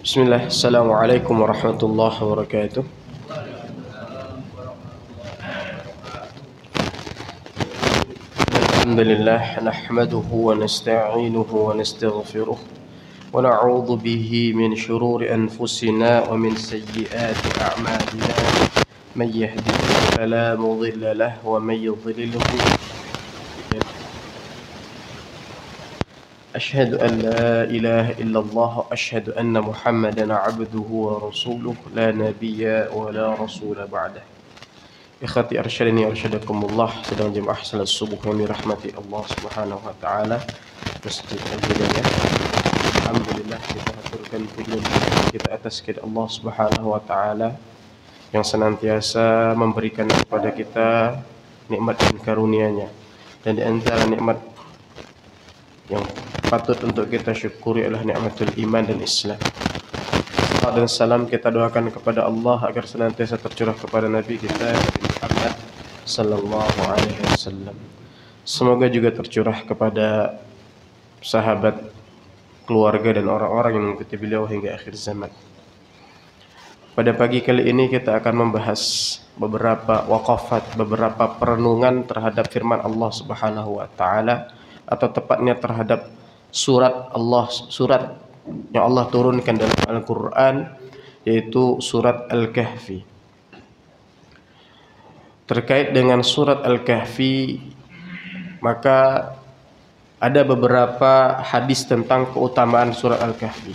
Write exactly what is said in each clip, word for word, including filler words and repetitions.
Bismillah, Assalamualaikum warahmatullahi wabarakatuh. Alhamdulillah, nahmaduhu wa nasta'inuhu wa nastaghfiruh wa na'udzu bihi min shururi anfusina wa min sayyiati a'malina. Man yahdihillahu fala mudilla lahu wa man yudlilhu أشهد أن لا إله إلا الله أشهد أن محمدا عبده ورسوله لا نبي ولا رسول بعده. إخوتي أرشدني أرشدكم الله. Sedang jemaah salat subuh yang dirahmati Allah Subhanahu wa taala. Masjid Al-Hidayah. Alhamdulillah kita haturkan pujian kita atas kepada Allah Subhanahu wa taala yang senantiasa memberikan kepada kita nikmat dan karunia-Nya. Dan di antara nikmat yang patut untuk kita syukuri adalah nikmatul iman dan Islam. Salam dan salam kita doakan kepada Allah agar senantiasa tercurah kepada Nabi kita Muhammad sallallahu alaihi wasallam. Semoga juga tercurah kepada sahabat, keluarga dan orang-orang yang mengikuti beliau hingga akhir zaman. Pada pagi kali ini kita akan membahas beberapa waqafat, beberapa perenungan terhadap firman Allah Subhanahu wa taala, atau tepatnya terhadap surat Allah, surat yang Allah turunkan dalam Al-Quran, yaitu surat Al-Kahfi. Terkait dengan surat Al-Kahfi, maka ada beberapa hadis tentang keutamaan surat Al-Kahfi.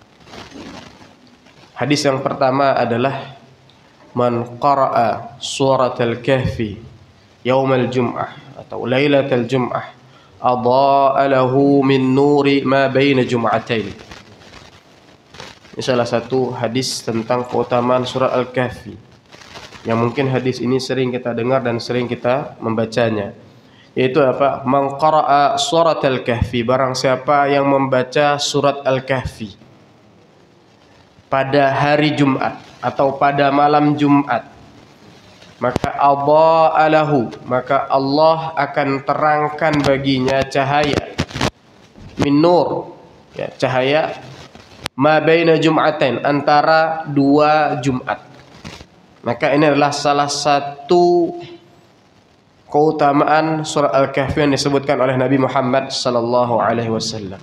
Hadis yang pertama adalah man qara'a surat Al-Kahfi yaumal jum'ah atau lailatal jum'ah adha'a lahu min nuri ma baina jum'atain. Ini salah satu hadis tentang keutamaan surat Al-Kahfi, yang mungkin hadis ini sering kita dengar dan sering kita membacanya, yaitu apa? Man qara'a surat Al-Kahfi, barang siapa yang membaca surat Al-Kahfi pada hari Jumat atau pada malam Jumat, maka adha'a lahu, maka Allah akan terangkan baginya cahaya min nur, ya, cahaya ma baina jum'atain, antara dua Jumat. Maka ini adalah salah satu keutamaan surah Al-Kahfi yang disebutkan oleh Nabi Muhammad sallallahu alaihi wasallam.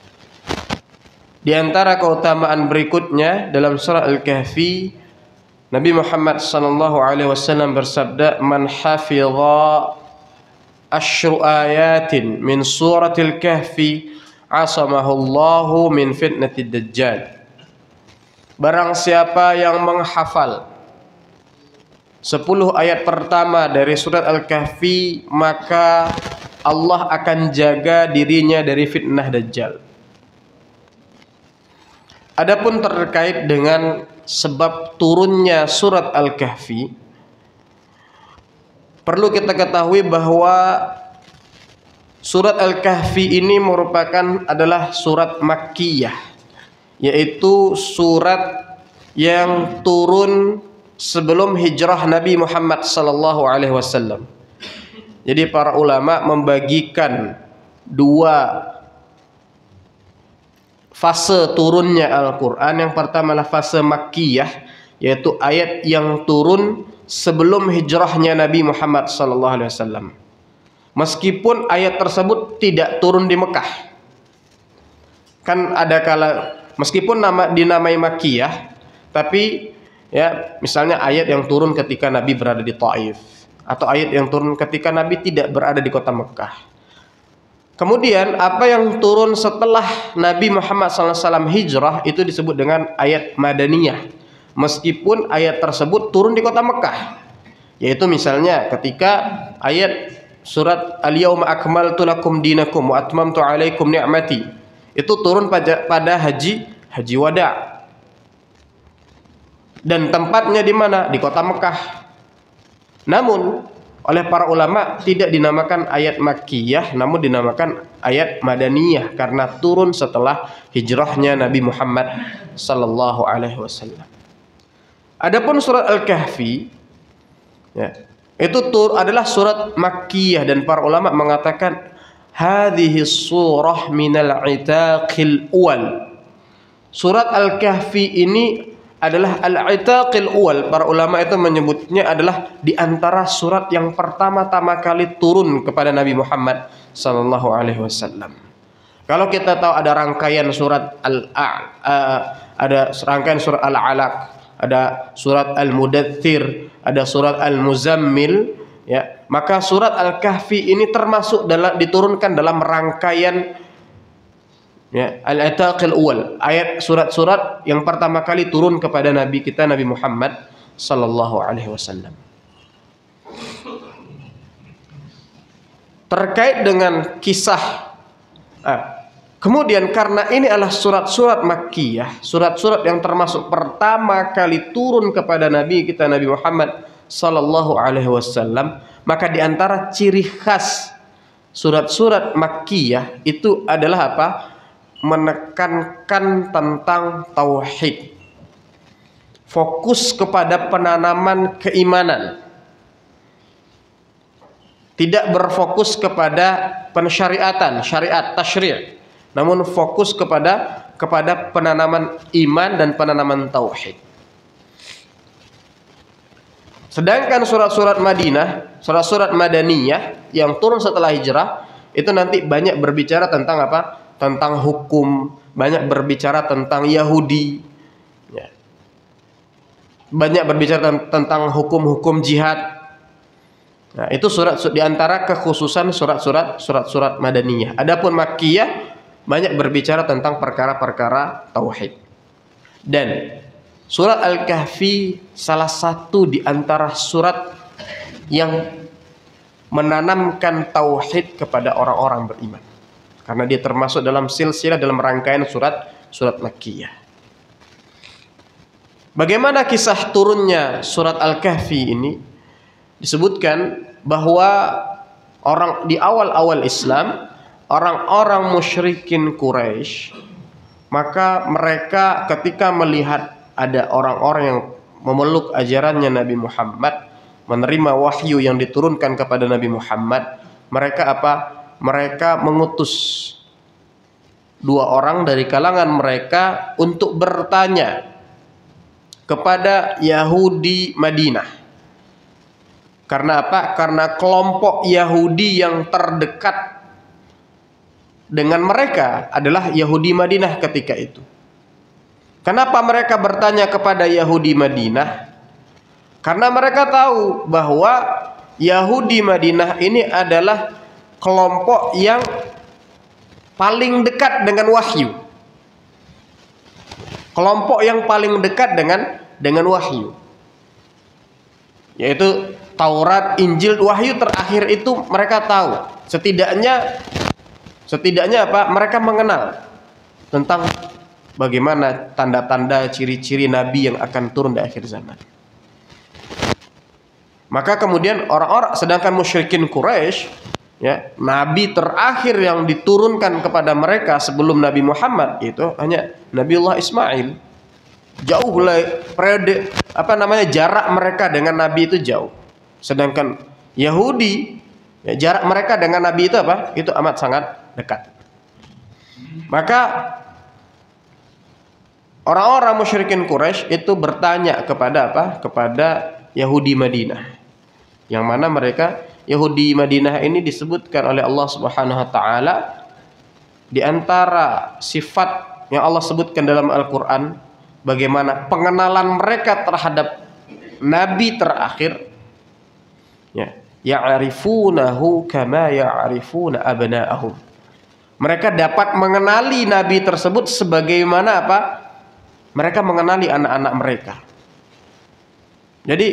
Di antara keutamaan berikutnya dalam surah Al-Kahfi, Nabi Muhammad sallallahu alaihi wasallam bersabda, man hafidha asyru ayatin min suratil kahfi asamahu Allahu min fitnatid dajjal. Barang siapa yang menghafal sepuluh ayat pertama dari surat Al-Kahfi, maka Allah akan jaga dirinya dari fitnah dajjal. Adapun terkait dengan sebab turunnya surat Al-Kahfi, perlu kita ketahui bahwa surat Al-Kahfi ini merupakan adalah surat Makkiyah, yaitu surat yang turun sebelum hijrah Nabi Muhammad sallallahu alaihi wasallam. Jadi para ulama membagikan dua fase turunnya Al-Quran. Yang pertama adalah fase Makkiyah, yaitu ayat yang turun sebelum hijrahnya Nabi Muhammad sallallahu alaihi wasallam. Meskipun ayat tersebut tidak turun di Mekah. Kan ada kala meskipun nama dinamai Makkiyah, tapi ya misalnya ayat yang turun ketika Nabi berada di Taif, atau ayat yang turun ketika Nabi tidak berada di kota Mekah. Kemudian apa yang turun setelah Nabi Muhammad sallallahu alaihi wasallam hijrah itu disebut dengan ayat Madaniyah, meskipun ayat tersebut turun di kota Mekah. Yaitu misalnya ketika ayat surat Al-Yawma akmaltu lakum dinakum wa atmamtu alaikum ni'mati, itu turun pada, pada haji haji wada. Dan tempatnya di mana? Di kota Mekah. Namun oleh para ulama tidak dinamakan ayat Makkiyah, namun dinamakan ayat Madaniyah karena turun setelah hijrahnya Nabi Muhammad sallallahu alaihi wasallam. Adapun surat Al-Kahfi, ya, itu tur adalah surat Makkiyah, dan para ulama mengatakan hadhihi surah minal itaqil awal. surat Al-Kahfi ini adalah al-itaqil awal. Para ulama itu menyebutnya adalah di antara surat yang pertama-tama kali turun kepada Nabi Muhammad sallallahu alaihi wasallam. Kalau kita tahu ada rangkaian surat al uh, ada rangkaian surat Al-Alaq, ada surat Al-Mudaththir, ada surat Al-Muzammil, ya, maka surat Al-Kahfi ini termasuk dalam diturunkan dalam rangkaian, ya, al-itaqil awal, ayat surat-surat yang pertama kali turun kepada Nabi kita Nabi Muhammad sallallahu alaihi wasallam. Terkait dengan kisah, ah, kemudian karena ini adalah surat-surat Makkiyah, surat-surat yang termasuk pertama kali turun kepada Nabi kita Nabi Muhammad sallallahu alaihi wasallam, maka di antara ciri khas surat-surat Makkiyah itu adalah apa? Menekankan tentang tauhid, fokus kepada penanaman keimanan, tidak berfokus kepada pensyariatan, syariat, tasyri', namun fokus kepada kepada penanaman iman dan penanaman tauhid. Sedangkan surat-surat Madinah, surat-surat Madaniyah yang turun setelah hijrah itu nanti banyak berbicara tentang apa? Tentang hukum, banyak berbicara tentang Yahudi, ya. Banyak berbicara tentang hukum-hukum jihad. Nah, itu surat di antara kekhususan surat-surat surat-surat Madaniyah. Adapun Makkiyah banyak berbicara tentang perkara-perkara tauhid. Dan surat Al-Kahfi salah satu di antara surat yang menanamkan tauhid kepada orang-orang beriman. Karena dia termasuk dalam silsilah dalam rangkaian surat-surat Makkiyah. Bagaimana kisah turunnya surat Al-Kahfi ini? Disebutkan bahwa orang di awal-awal Islam, orang-orang musyrikin Quraisy, maka mereka ketika melihat ada orang-orang yang memeluk ajarannya Nabi Muhammad, menerima wahyu yang diturunkan kepada Nabi Muhammad, mereka apa? Mereka mengutus dua orang dari kalangan mereka untuk bertanya kepada Yahudi Madinah. Karena apa? Karena kelompok Yahudi yang terdekat dengan mereka adalah Yahudi Madinah ketika itu. Kenapa mereka bertanya kepada Yahudi Madinah? Karena mereka tahu bahwa Yahudi Madinah ini adalah kelompok yang paling dekat dengan wahyu. Kelompok yang paling dekat dengan dengan wahyu. Yaitu Taurat, Injil, wahyu terakhir itu mereka tahu. Setidaknya setidaknya apa? Mereka mengenal tentang bagaimana tanda-tanda ciri-ciri nabi yang akan turun di akhir zaman. Maka kemudian orang-orang, sedangkan musyrikin Quraisy, ya, nabi terakhir yang diturunkan kepada mereka sebelum Nabi Muhammad itu hanya Nabiullah Ismail. Jauh lah periode apa namanya jarak mereka dengan nabi itu jauh. Sedangkan Yahudi, ya, jarak mereka dengan nabi itu apa? Itu amat sangat dekat. Maka orang-orang musyrikin Quraisy itu bertanya kepada apa? Kepada Yahudi Madinah. Yang mana mereka Yahudi Madinah ini disebutkan oleh Allah Subhanahu wa taala di antara sifat yang Allah sebutkan dalam Al-Qur'an, bagaimana pengenalan mereka terhadap nabi terakhir, ya, ya'rifunahu kama ya'rifuna abna'ahum. Mereka dapat mengenali nabi tersebut sebagaimana apa? Mereka mengenali anak-anak mereka. Jadi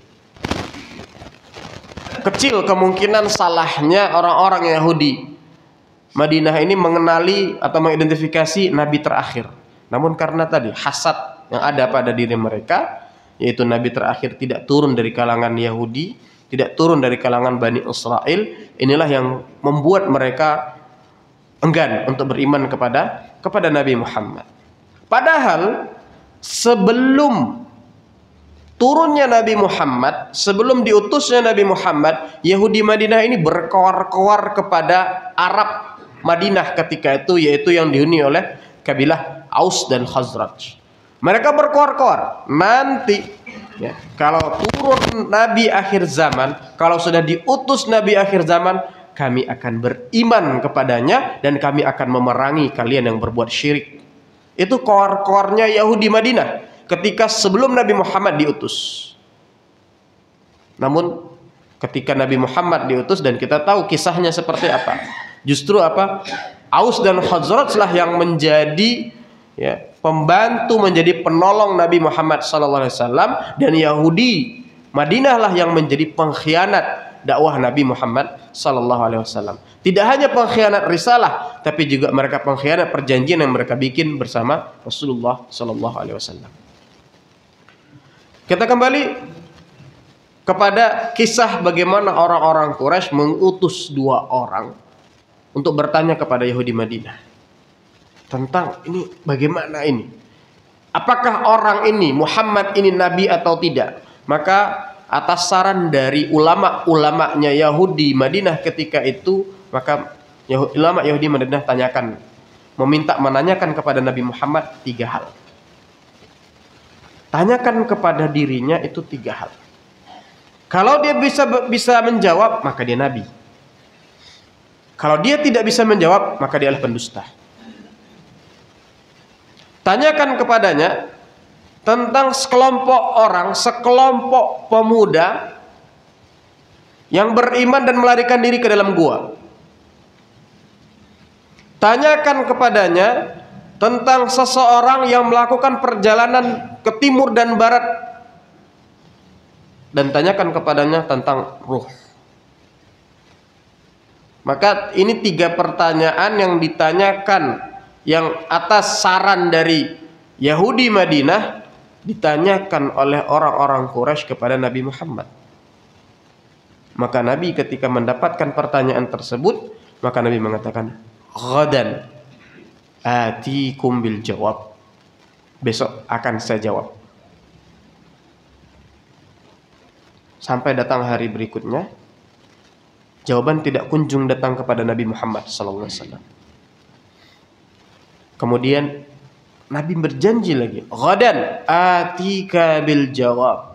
kecil kemungkinan salahnya orang-orang Yahudi Madinah ini mengenali atau mengidentifikasi nabi terakhir. Namun karena tadi hasad yang ada pada diri mereka, yaitu nabi terakhir tidak turun dari kalangan Yahudi, tidak turun dari kalangan Bani Israel, inilah yang membuat mereka enggan untuk beriman kepada kepada Nabi Muhammad. Padahal sebelum turunnya Nabi Muhammad, sebelum diutusnya Nabi Muhammad, Yahudi Madinah ini berkoar-koar kepada Arab Madinah ketika itu, yaitu yang dihuni oleh kabilah Aus dan Khazraj. Mereka berkoar-koar, nanti ya, kalau turun Nabi akhir zaman, kalau sudah diutus Nabi akhir zaman, kami akan beriman kepadanya dan kami akan memerangi kalian yang berbuat syirik. Itu koar-koarnya Yahudi Madinah ketika sebelum Nabi Muhammad diutus. Namun ketika Nabi Muhammad diutus, dan kita tahu kisahnya seperti apa, justru apa, Aus dan Khazraj lah yang menjadi ya, pembantu, menjadi penolong Nabi Muhammad sallallahu alaihi wasallam, dan Yahudi Madinah lah yang menjadi pengkhianat dakwah Nabi Muhammad sallallahu alaihi wasallam. Tidak hanya pengkhianat risalah, tapi juga mereka pengkhianat perjanjian yang mereka bikin bersama Rasulullah sallallahu alaihi wasallam. Kita kembali kepada kisah bagaimana orang-orang Quraisy mengutus dua orang untuk bertanya kepada Yahudi Madinah tentang ini bagaimana ini, apakah orang ini Muhammad ini nabi atau tidak. Maka atas saran dari ulama-ulamanya Yahudi Madinah ketika itu, maka ulama Yahudi Madinah tanyakan, meminta menanyakan kepada Nabi Muhammad tiga hal. Tanyakan kepada dirinya itu tiga hal. Kalau dia bisa bisa menjawab, maka dia nabi. Kalau dia tidak bisa menjawab, maka dia adalah pendusta. Tanyakan kepadanya tentang sekelompok orang, sekelompok pemuda yang beriman dan melarikan diri ke dalam gua. Tanyakan kepadanya tentang seseorang yang melakukan perjalanan ke timur dan barat, dan tanyakan kepadanya tentang ruh. Maka ini tiga pertanyaan yang ditanyakan, yang atas saran dari Yahudi Madinah ditanyakan oleh orang-orang Quraisy kepada Nabi Muhammad. Maka Nabi ketika mendapatkan pertanyaan tersebut, maka Nabi mengatakan, "Ghadan atikum bil jawab." Besok akan saya jawab. Sampai datang hari berikutnya, jawaban tidak kunjung datang kepada Nabi Muhammad sallallahu alaihi wasallam. Kemudian Nabi berjanji lagi, "Ghadan atika bil jawab."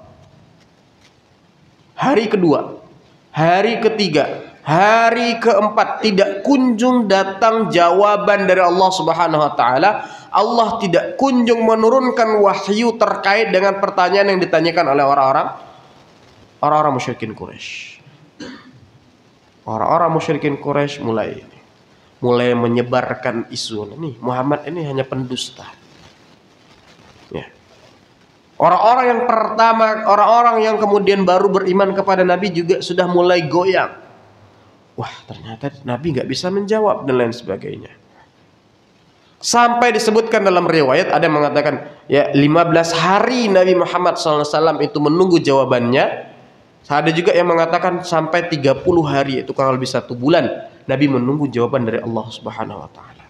Hari kedua, hari ketiga, hari keempat, tidak kunjung datang jawaban dari Allah Subhanahu wa taala. Allah tidak kunjung menurunkan wahyu terkait dengan pertanyaan yang ditanyakan oleh orang-orang orang-orang musyrikin Quraisy. Orang-orang musyrikin Quraisy mulai mulai menyebarkan isu ini, Muhammad ini hanya pendusta. Ya. Orang-orang yang pertama, orang-orang yang kemudian baru beriman kepada Nabi juga sudah mulai goyang. Wah, ternyata Nabi nggak bisa menjawab dan lain sebagainya. Sampai disebutkan dalam riwayat, ada yang mengatakan ya lima belas hari Nabi Muhammad shallallahu alaihi wasallam itu menunggu jawabannya. Ada juga yang mengatakan sampai tiga puluh hari, itu kurang lebih satu bulan Nabi menunggu jawaban dari Allah Subhanahu wa taala.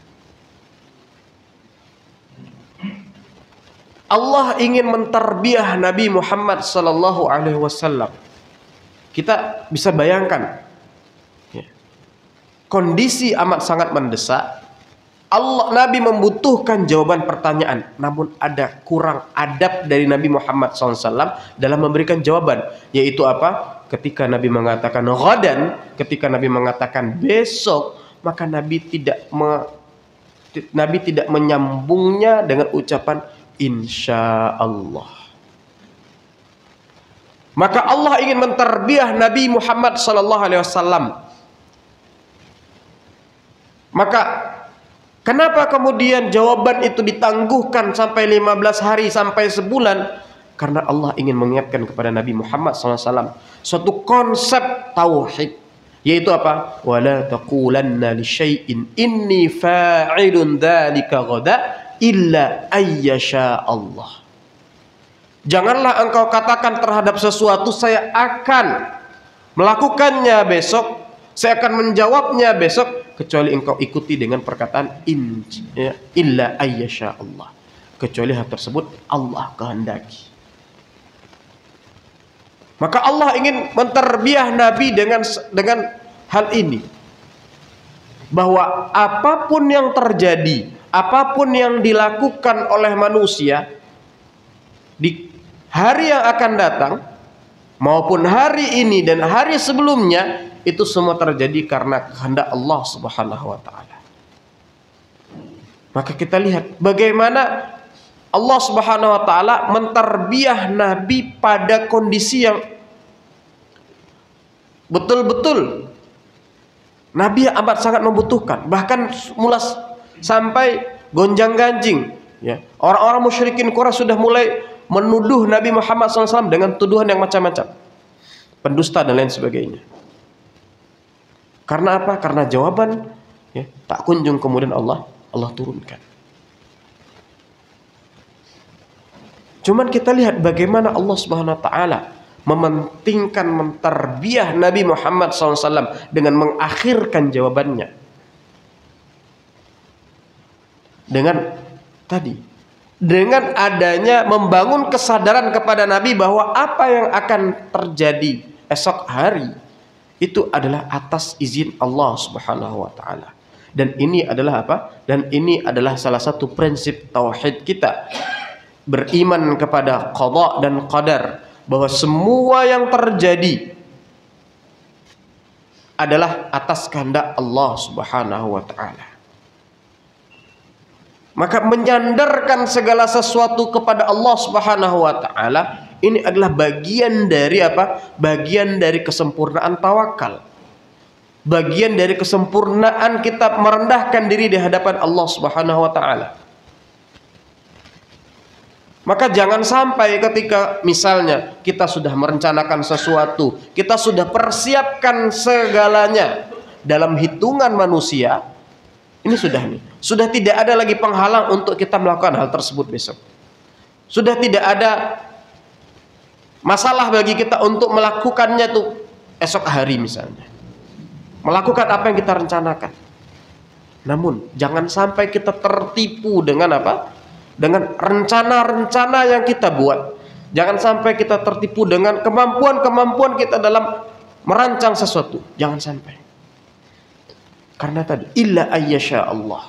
Allah ingin menterbiah Nabi Muhammad sallallahu alaihi wasallam. Kita bisa bayangkan ya, kondisi amat sangat mendesak. Allah, Nabi membutuhkan jawaban pertanyaan, namun ada kurang adab dari Nabi Muhammad shallallahu alaihi wasallam dalam memberikan jawaban, yaitu apa? Ketika Nabi mengatakan ghadan, ketika Nabi mengatakan besok, maka Nabi tidak me, Nabi tidak menyambungnya dengan ucapan insya Allah. Maka Allah ingin menterbiah Nabi Muhammad shallallahu alaihi wasallam. Maka kenapa kemudian jawaban itu ditangguhkan sampai lima belas hari, sampai sebulan? Karena Allah ingin mengingatkan kepada Nabi Muhammad shallallahu alaihi wasallam suatu konsep tauhid, yaitu apa? Wala taqulanna li syai'in inni fa'ilun dzalika ghada illa ayyasha Allah. Janganlah engkau katakan terhadap sesuatu saya akan melakukannya besok, saya akan menjawabnya besok, kecuali engkau ikuti dengan perkataan in, ya, illa ayyasha Allah, kecuali hal tersebut Allah kehendaki. Maka Allah ingin menterbiah Nabi dengan dengan hal ini, bahwa apapun yang terjadi, apapun yang dilakukan oleh manusia di hari yang akan datang maupun hari ini dan hari sebelumnya, itu semua terjadi karena kehendak Allah Subhanahu wa taala. Maka kita lihat bagaimana Allah Subhanahu wa taala mentarbiah Nabi pada kondisi yang betul-betul Nabi amat sangat membutuhkan, bahkan mulas sampai gonjang-ganjing, ya. Orang-orang musyrikin Quraisy sudah mulai menuduh Nabi Muhammad shallallahu alaihi wasallam dengan tuduhan yang macam-macam, pendusta dan lain sebagainya. Karena apa? Karena jawaban, ya, tak kunjung kemudian Allah Allah turunkan. Cuman kita lihat bagaimana Allah Subhanahu wa taala mementingkan mentarbiah Nabi Muhammad shallallahu alaihi wasallam dengan mengakhirkan jawabannya. Dengan tadi, dengan adanya membangun kesadaran kepada Nabi bahwa apa yang akan terjadi esok hari itu adalah atas izin Allah Subhanahu wa taala. Dan ini adalah apa? Dan ini adalah salah satu prinsip tauhid kita. Beriman kepada qada dan qadar, bahwa semua yang terjadi adalah atas kehendak Allah Subhanahu wa taala. Maka menyandarkan segala sesuatu kepada Allah Subhanahu wa taala ini adalah bagian dari apa? Bagian dari kesempurnaan tawakal. Bagian dari kesempurnaan kita merendahkan diri di hadapan Allah Subhanahu wa taala. Maka jangan sampai ketika misalnya kita sudah merencanakan sesuatu, kita sudah persiapkan segalanya dalam hitungan manusia, ini sudah nih, sudah tidak ada lagi penghalang untuk kita melakukan hal tersebut besok. Sudah tidak ada masalah bagi kita untuk melakukannya tuh esok hari misalnya. Melakukan apa yang kita rencanakan. Namun jangan sampai kita tertipu dengan apa? Dengan rencana-rencana yang kita buat. Jangan sampai kita tertipu dengan kemampuan-kemampuan kita dalam merancang sesuatu. Jangan sampai. Karena tadi illa ayyasha Allah.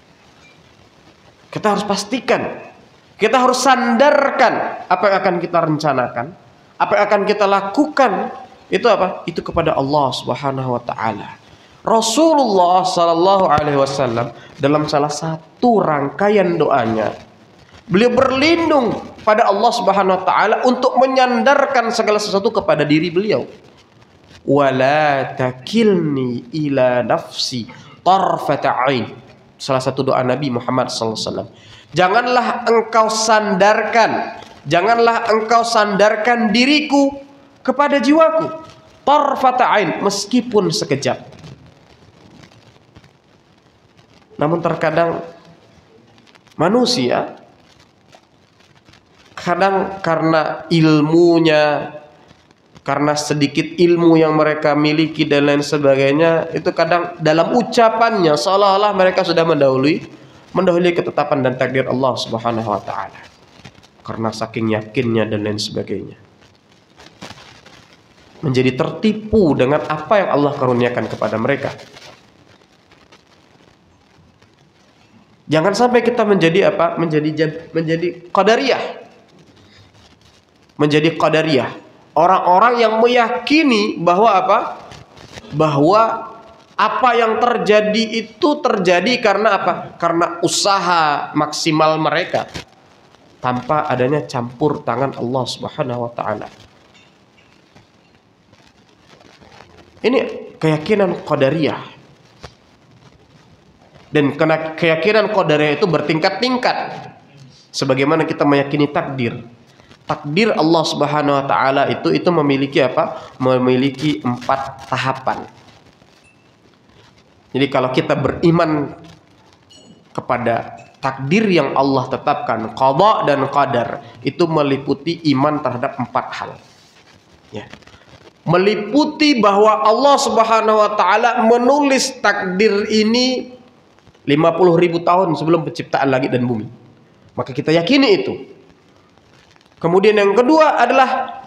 Kita harus pastikan, kita harus sandarkan apa yang akan kita rencanakan, apa yang akan kita lakukan itu apa? Itu kepada Allah Subhanahu wa taala. Rasulullah sallallahu alaihi wasallam dalam salah satu rangkaian doanya, beliau berlindung pada Allah Subhanahu wa taala untuk menyandarkan segala sesuatu kepada diri beliau. Wala takilni ila nafsi tarfata ain. Salah satu doa Nabi Muhammad sallallahu alaihi wasallam. Janganlah engkau sandarkan, janganlah engkau sandarkan diriku kepada jiwaku tarfata ain, meskipun sekejap. Namun terkadang manusia kadang karena ilmunya, karena sedikit ilmu yang mereka miliki dan lain sebagainya, itu kadang dalam ucapannya seolah-olah mereka sudah mendahului mendahului ketetapan dan takdir Allah Subhanahu wa taala. Karena saking yakinnya dan lain sebagainya, menjadi tertipu dengan apa yang Allah karuniakan kepada mereka. Jangan sampai kita menjadi apa? Menjadi menjadi qadariyah. Menjadi qadariyah. Orang-orang yang meyakini bahwa apa? Bahwa apa yang terjadi itu terjadi karena apa? Karena usaha maksimal mereka, tanpa adanya campur tangan Allah Subhanahu wa taala. Ini keyakinan qadariyah. Dan keyakinan qadariyah itu bertingkat-tingkat. Sebagaimana kita meyakini takdir. Takdir Allah Subhanahu wa taala itu itu memiliki apa? Memiliki empat tahapan. Jadi kalau kita beriman kepada takdir yang Allah tetapkan, qada dan qadar, itu meliputi iman terhadap empat hal. Ya. Meliputi bahwa Allah Subhanahu wa taala menulis takdir ini lima puluh ribu tahun sebelum penciptaan langit dan bumi. Maka kita yakini itu. Kemudian yang kedua adalah,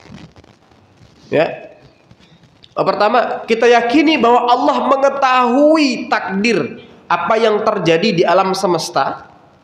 ya, pertama kita yakini bahwa Allah mengetahui takdir apa yang terjadi di alam semesta.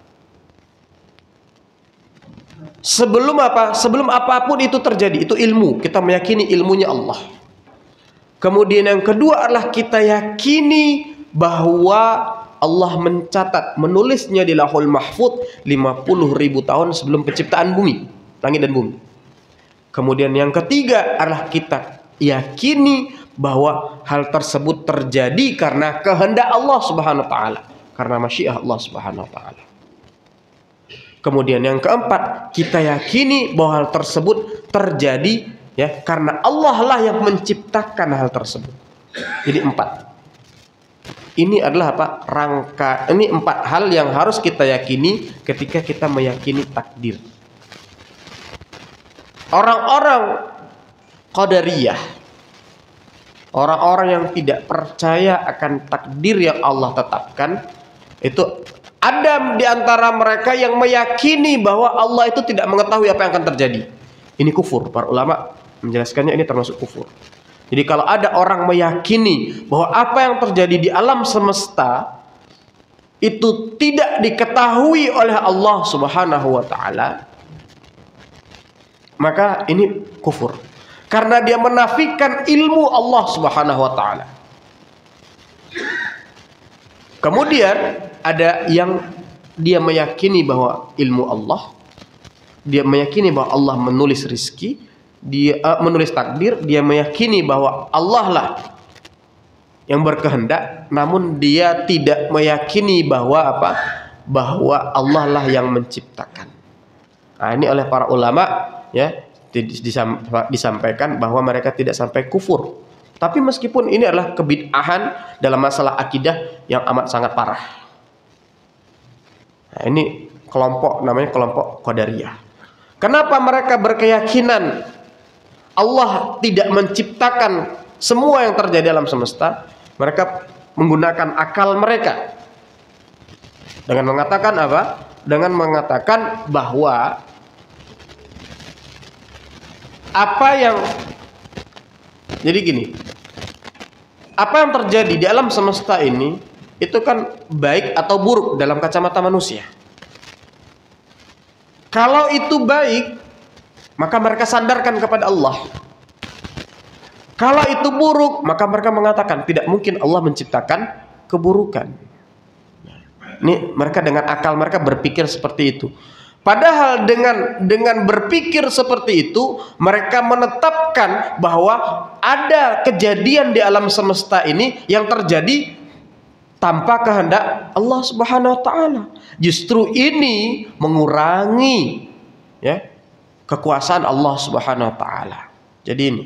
Sebelum apa? Sebelum apapun itu terjadi, itu ilmu. Kita meyakini ilmunya Allah. Kemudian yang kedua adalah kita yakini bahwa Allah mencatat, menulisnya di Lauhul Mahfuz lima puluh ribu tahun sebelum penciptaan bumi, langit dan bumi. Kemudian yang ketiga adalah kita yakini bahwa hal tersebut terjadi karena kehendak Allah Subhanahu wa taala, karena masyiah Allah Subhanahu wa taala. Kemudian yang keempat, kita yakini bahwa hal tersebut terjadi ya karena Allah lah yang menciptakan hal tersebut. Jadi empat. Ini adalah apa? Rangka. Ini empat hal yang harus kita yakini ketika kita meyakini takdir. Orang-orang Qadariyah, orang-orang yang tidak percaya akan takdir yang Allah tetapkan, itu ada di antara mereka yang meyakini bahwa Allah itu tidak mengetahui apa yang akan terjadi. Ini kufur. Para ulama menjelaskannya ini termasuk kufur. Jadi kalau ada orang meyakini bahwa apa yang terjadi di alam semesta itu tidak diketahui oleh Allah Subhanahu wa taala, maka ini kufur. Karena dia menafikan ilmu Allah Subhanahu wa taala. Kemudian ada yang dia meyakini bahwa ilmu Allah, dia meyakini bahwa Allah menulis rizki, dia uh, menulis takdir, dia meyakini bahwa Allah lah yang berkehendak, namun dia tidak meyakini bahwa apa? Bahwa Allah lah yang menciptakan. Nah, ini oleh para ulama ya disampaikan bahwa mereka tidak sampai kufur. Tapi meskipun ini adalah kebid'ahan dalam masalah akidah yang amat sangat parah. Nah, ini kelompok namanya kelompok Qadariyah. Kenapa mereka berkeyakinan Allah tidak menciptakan semua yang terjadi dalam semesta? Mereka menggunakan akal mereka dengan mengatakan apa? Dengan mengatakan bahwa apa yang jadi gini, apa yang terjadi di alam semesta ini itu kan baik atau buruk dalam kacamata manusia. Kalau itu baik, maka mereka sandarkan kepada Allah. Kalau itu buruk, maka mereka mengatakan tidak mungkin Allah menciptakan keburukan. Ini mereka dengan akal mereka berpikir seperti itu. Padahal dengan dengan berpikir seperti itu, mereka menetapkan bahwa ada kejadian di alam semesta ini yang terjadi tanpa kehendak Allah Subhanahu wa taala. Justru ini mengurangi ya kekuasaan Allah Subhanahu wa taala. Jadi ini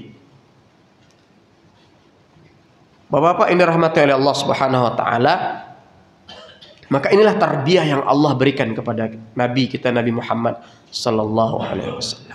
Bapak-bapak ini rahmati oleh Allah Subhanahu wa taala. Maka inilah tarbiyah yang Allah berikan kepada Nabi kita Nabi Muhammad sallallahu alaihi wasallam.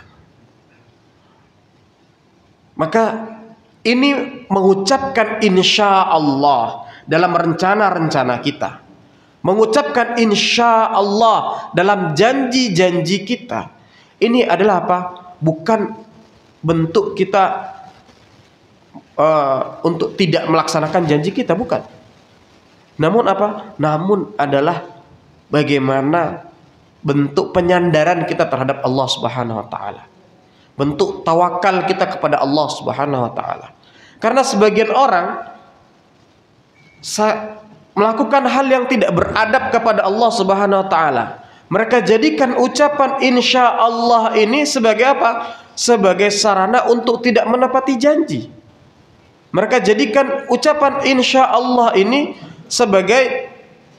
Maka ini mengucapkan insya Allah dalam rencana-rencana kita, mengucapkan insya Allah dalam janji-janji kita. Ini adalah apa? Bukan bentuk kita uh, untuk tidak melaksanakan janji kita, bukan. Namun apa? Namun adalah bagaimana bentuk penyandaran kita terhadap Allah Subhanahu wa taala. Bentuk tawakal kita kepada Allah Subhanahu wa taala. Karena sebagian orang melakukan hal yang tidak beradab kepada Allah Subhanahu wa taala. Mereka jadikan ucapan insya Allah ini sebagai apa? Sebagai sarana untuk tidak menepati janji. Mereka jadikan ucapan insya Allah ini sebagai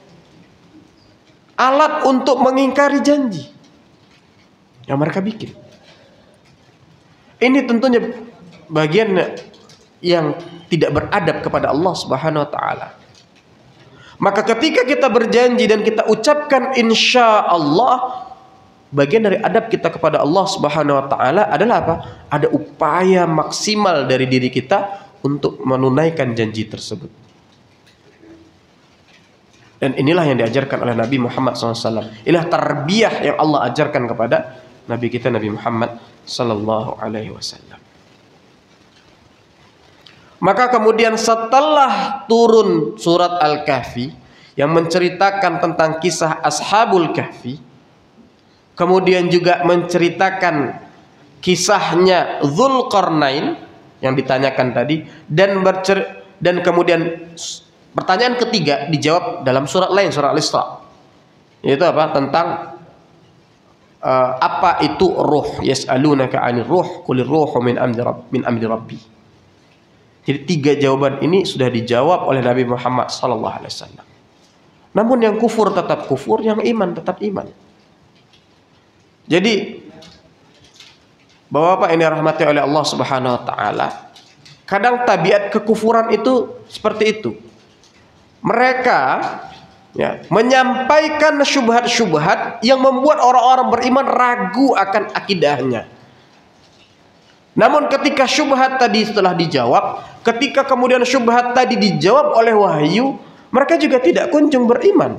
alat untuk mengingkari janji yang mereka bikin. Ini tentunya bagian yang tidak beradab kepada Allah Subhanahu wa taala. Maka ketika kita berjanji dan kita ucapkan insya Allah, bagian dari adab kita kepada Allah Subhanahu wa taala adalah apa? Ada upaya maksimal dari diri kita untuk menunaikan janji tersebut. Dan inilah yang diajarkan oleh Nabi Muhammad shallallahu alaihi wasallam. Inilah tarbiyah yang Allah ajarkan kepada Nabi kita Nabi Muhammad sallallahu alaihi wasallam. Maka kemudian setelah turun surat Al-Kahfi yang menceritakan tentang kisah Ashabul Kahfi, kemudian juga menceritakan kisahnya Dzulqarnain yang ditanyakan tadi, dan bercer dan kemudian pertanyaan ketiga dijawab dalam surat lain, surah Al-Isra, yaitu apa? Tentang uh, apa itu ruh. Yas'alunaka 'anir ruh qulir ruhu min amri rabb min amri rabbi. Jadi tiga jawaban ini sudah dijawab oleh Nabi Muhammad sallallahu alaihi wasallam. Namun yang kufur tetap kufur, yang iman tetap iman. Jadi Bapak-bapak ini rahmati oleh Allah Subhanahu wa taala, kadang tabiat kekufuran itu seperti itu. Mereka ya, menyampaikan syubhat-syubhat yang membuat orang-orang beriman ragu akan akidahnya. Namun ketika syubhat tadi setelah dijawab, ketika kemudian syubhat tadi dijawab oleh wahyu, mereka juga tidak kunjung beriman.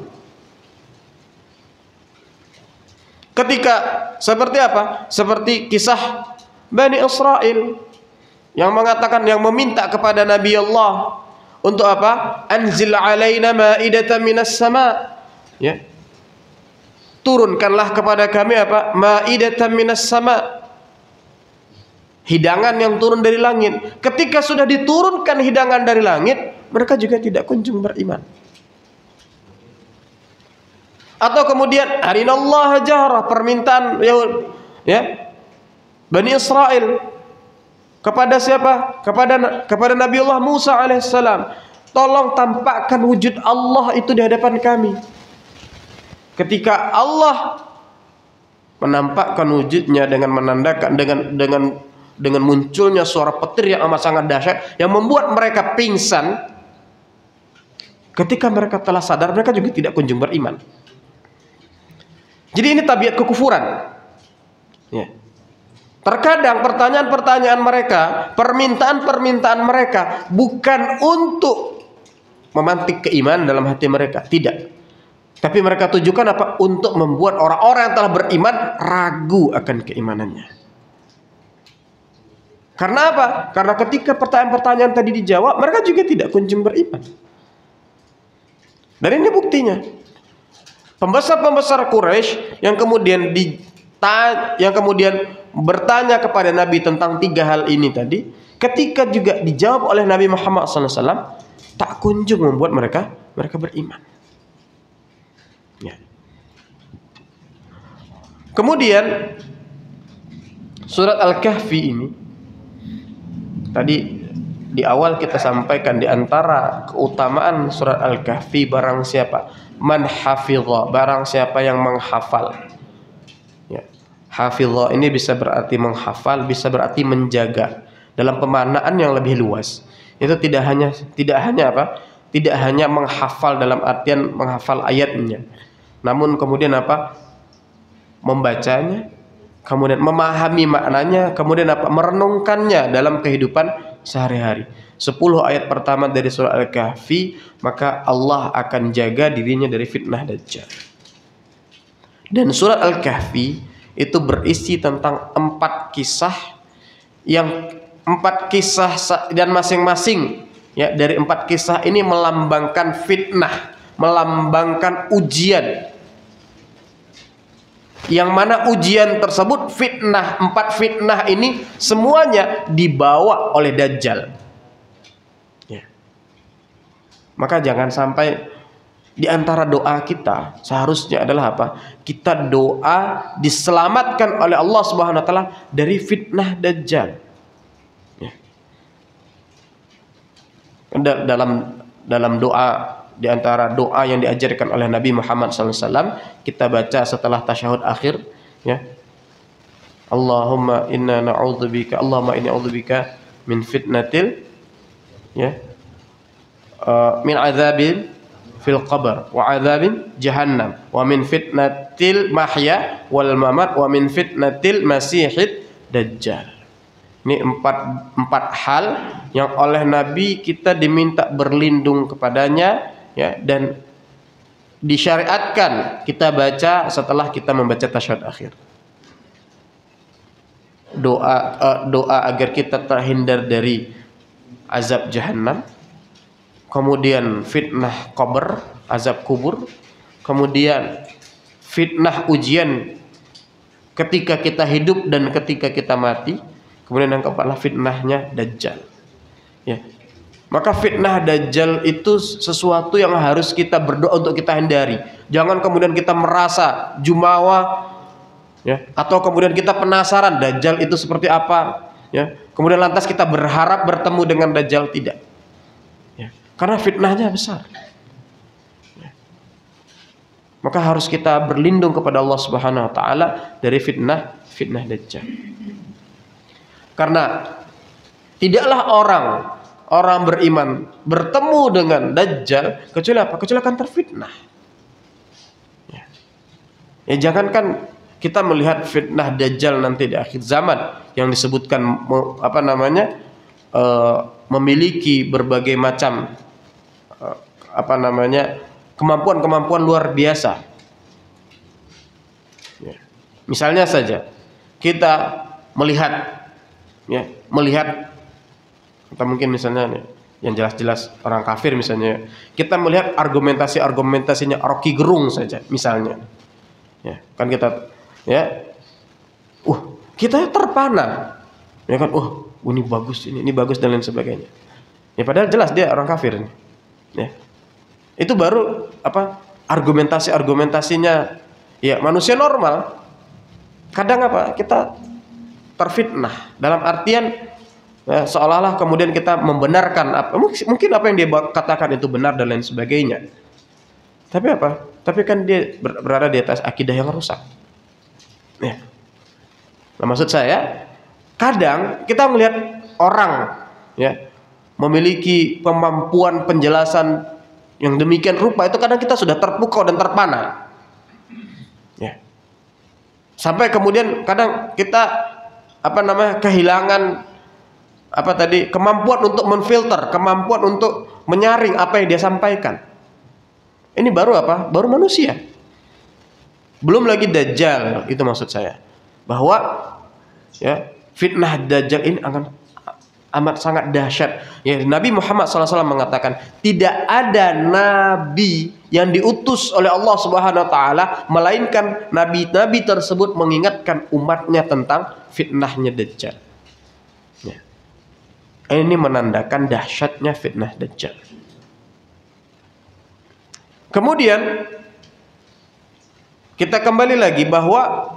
Ketika seperti apa? Seperti kisah Bani Israel yang mengatakan, yang meminta kepada Nabi Allah untuk apa? Anzil alaina ma'idatan minas sama. Ya. Turunkanlah kepada kami apa? Ma'idatan minas sama. Hidangan yang turun dari langit. Ketika sudah diturunkan hidangan dari langit, mereka juga tidak kunjung beriman. Atau kemudian arinallaha jahra, permintaan Yahud, ya, Bani Israel kepada siapa? Kepada kepada Nabi Allah Musa alaihissalam, tolong tampakkan wujud Allah itu di hadapan kami. Ketika Allah menampakkan wujudnya dengan menandakan dengan dengan dengan munculnya suara petir yang amat sangat dahsyat yang membuat mereka pingsan, ketika mereka telah sadar, mereka juga tidak kunjung beriman. Jadi ini tabiat kekufuran. Ya. Terkadang pertanyaan-pertanyaan mereka, permintaan-permintaan mereka bukan untuk memantik keimanan dalam hati mereka, tidak. Tapi mereka tujukan apa? Untuk membuat orang-orang yang telah beriman ragu akan keimanannya. Karena apa? Karena ketika pertanyaan-pertanyaan tadi dijawab, mereka juga tidak kunjung beriman. Dan ini buktinya. Pembesar-pembesar Quraisy yang kemudian di yang kemudian bertanya kepada Nabi tentang tiga hal ini tadi, ketika juga dijawab oleh Nabi Muhammad sallallahu alaihi wasallam, tak kunjung membuat mereka mereka beriman. Ya. Kemudian surat Al-Kahfi ini tadi di awal kita sampaikan, di antara keutamaan surat Al-Kahfi, barang siapa man hafidha, barang siapa yang menghafal. Ya. Hafidha ini bisa berarti menghafal, bisa berarti menjaga. Dalam pemaknaan yang lebih luas, itu tidak hanya tidak hanya apa? Tidak hanya menghafal dalam artian menghafal ayatnya, namun kemudian apa? Membacanya, kemudian memahami maknanya, kemudian apa? Merenungkannya dalam kehidupan sehari-hari. Sepuluh ayat pertama dari surah Al-Kahfi, maka Allah akan jaga dirinya dari fitnah Dajjal. Dan surat Al-Kahfi itu berisi tentang empat kisah, yang empat kisah dan masing-masing ya dari empat kisah ini melambangkan fitnah, melambangkan ujian. Yang mana ujian tersebut, fitnah, empat fitnah ini semuanya dibawa oleh Dajjal. Ya. Maka jangan sampai di antara doa kita seharusnya adalah apa? Kita doa diselamatkan oleh Allah Subhanahu wa taala dari fitnah Dajjal. Ya. Dalam dalam doa, di antara doa yang diajarkan oleh Nabi Muhammad sallallahu alaihi wasallam, kita baca setelah tasyahud akhir, ya. Allahumma inna na'udzubika, Allahumma inni a'udzubika min fitnatil, ya, uh, min adzabil fil qabr wa adzabin jahannam wa min fitnatil mahya wal mamat wa min fitnatil masihid dajjal. Ini empat empat hal yang oleh Nabi kita diminta berlindung kepadanya, ya, dan disyariatkan kita baca setelah kita membaca tasyahud akhir. Doa uh, doa agar kita terhindar dari azab jahannam, kemudian fitnah kubur, azab kubur, kemudian fitnah ujian ketika kita hidup dan ketika kita mati, kemudian yang keempat fitnahnya Dajjal. Ya. Maka fitnah Dajjal itu sesuatu yang harus kita berdoa untuk kita hindari. Jangan kemudian kita merasa jumawa, ya, atau kemudian kita penasaran Dajjal itu seperti apa, ya. Kemudian lantas kita berharap bertemu dengan Dajjal, tidak. Ya. Karena fitnahnya besar. Ya. Maka harus kita berlindung kepada Allah Subhanahu wa taala dari fitnah fitnah Dajjal. Karena tidaklah orang orang beriman bertemu dengan Dajjal kecuali apa? Kecuali akan terfitnah. Ya, ya jangankan kita melihat fitnah Dajjal nanti di akhir zaman yang disebutkan apa namanya uh, memiliki berbagai macam uh, apa namanya kemampuan-kemampuan luar biasa. Ya. Misalnya saja kita melihat, ya melihat atau mungkin misalnya nih, yang jelas-jelas orang kafir misalnya, kita melihat argumentasi-argumentasinya Rocky Gerung saja misalnya, ya kan kita, ya, uh kita terpana, ya kan, uh ini bagus ini, ini bagus dan lain sebagainya, ya padahal jelas dia orang kafir nih, ya itu baru apa argumentasi-argumentasinya, ya manusia normal, kadang apa kita terfitnah dalam artian ya, seolah-olah kemudian kita membenarkan apa, mungkin apa yang dia katakan itu benar dan lain sebagainya. Tapi apa? Tapi kan dia berada di atas akidah yang rusak. Ya. Nah, maksud saya, kadang kita melihat orang, ya, memiliki kemampuan penjelasan yang demikian rupa, itu kadang kita sudah terpukau dan terpana. Ya. Sampai kemudian kadang kita apa namanya kehilangan apa tadi kemampuan untuk menfilter, kemampuan untuk menyaring apa yang dia sampaikan. Ini baru apa? Baru manusia. Belum lagi Dajjal, itu maksud saya. Bahwa ya fitnah Dajjal ini akan amat sangat dahsyat. Ya, Nabi Muhammad shallallahu alaihi wasallam mengatakan tidak ada nabi yang diutus oleh Allah Subhanahu wa taala melainkan nabi-nabi tersebut mengingatkan umatnya tentang fitnahnya Dajjal. Ya. Ini menandakan dahsyatnya fitnah Dajjal. Kemudian kita kembali lagi bahwa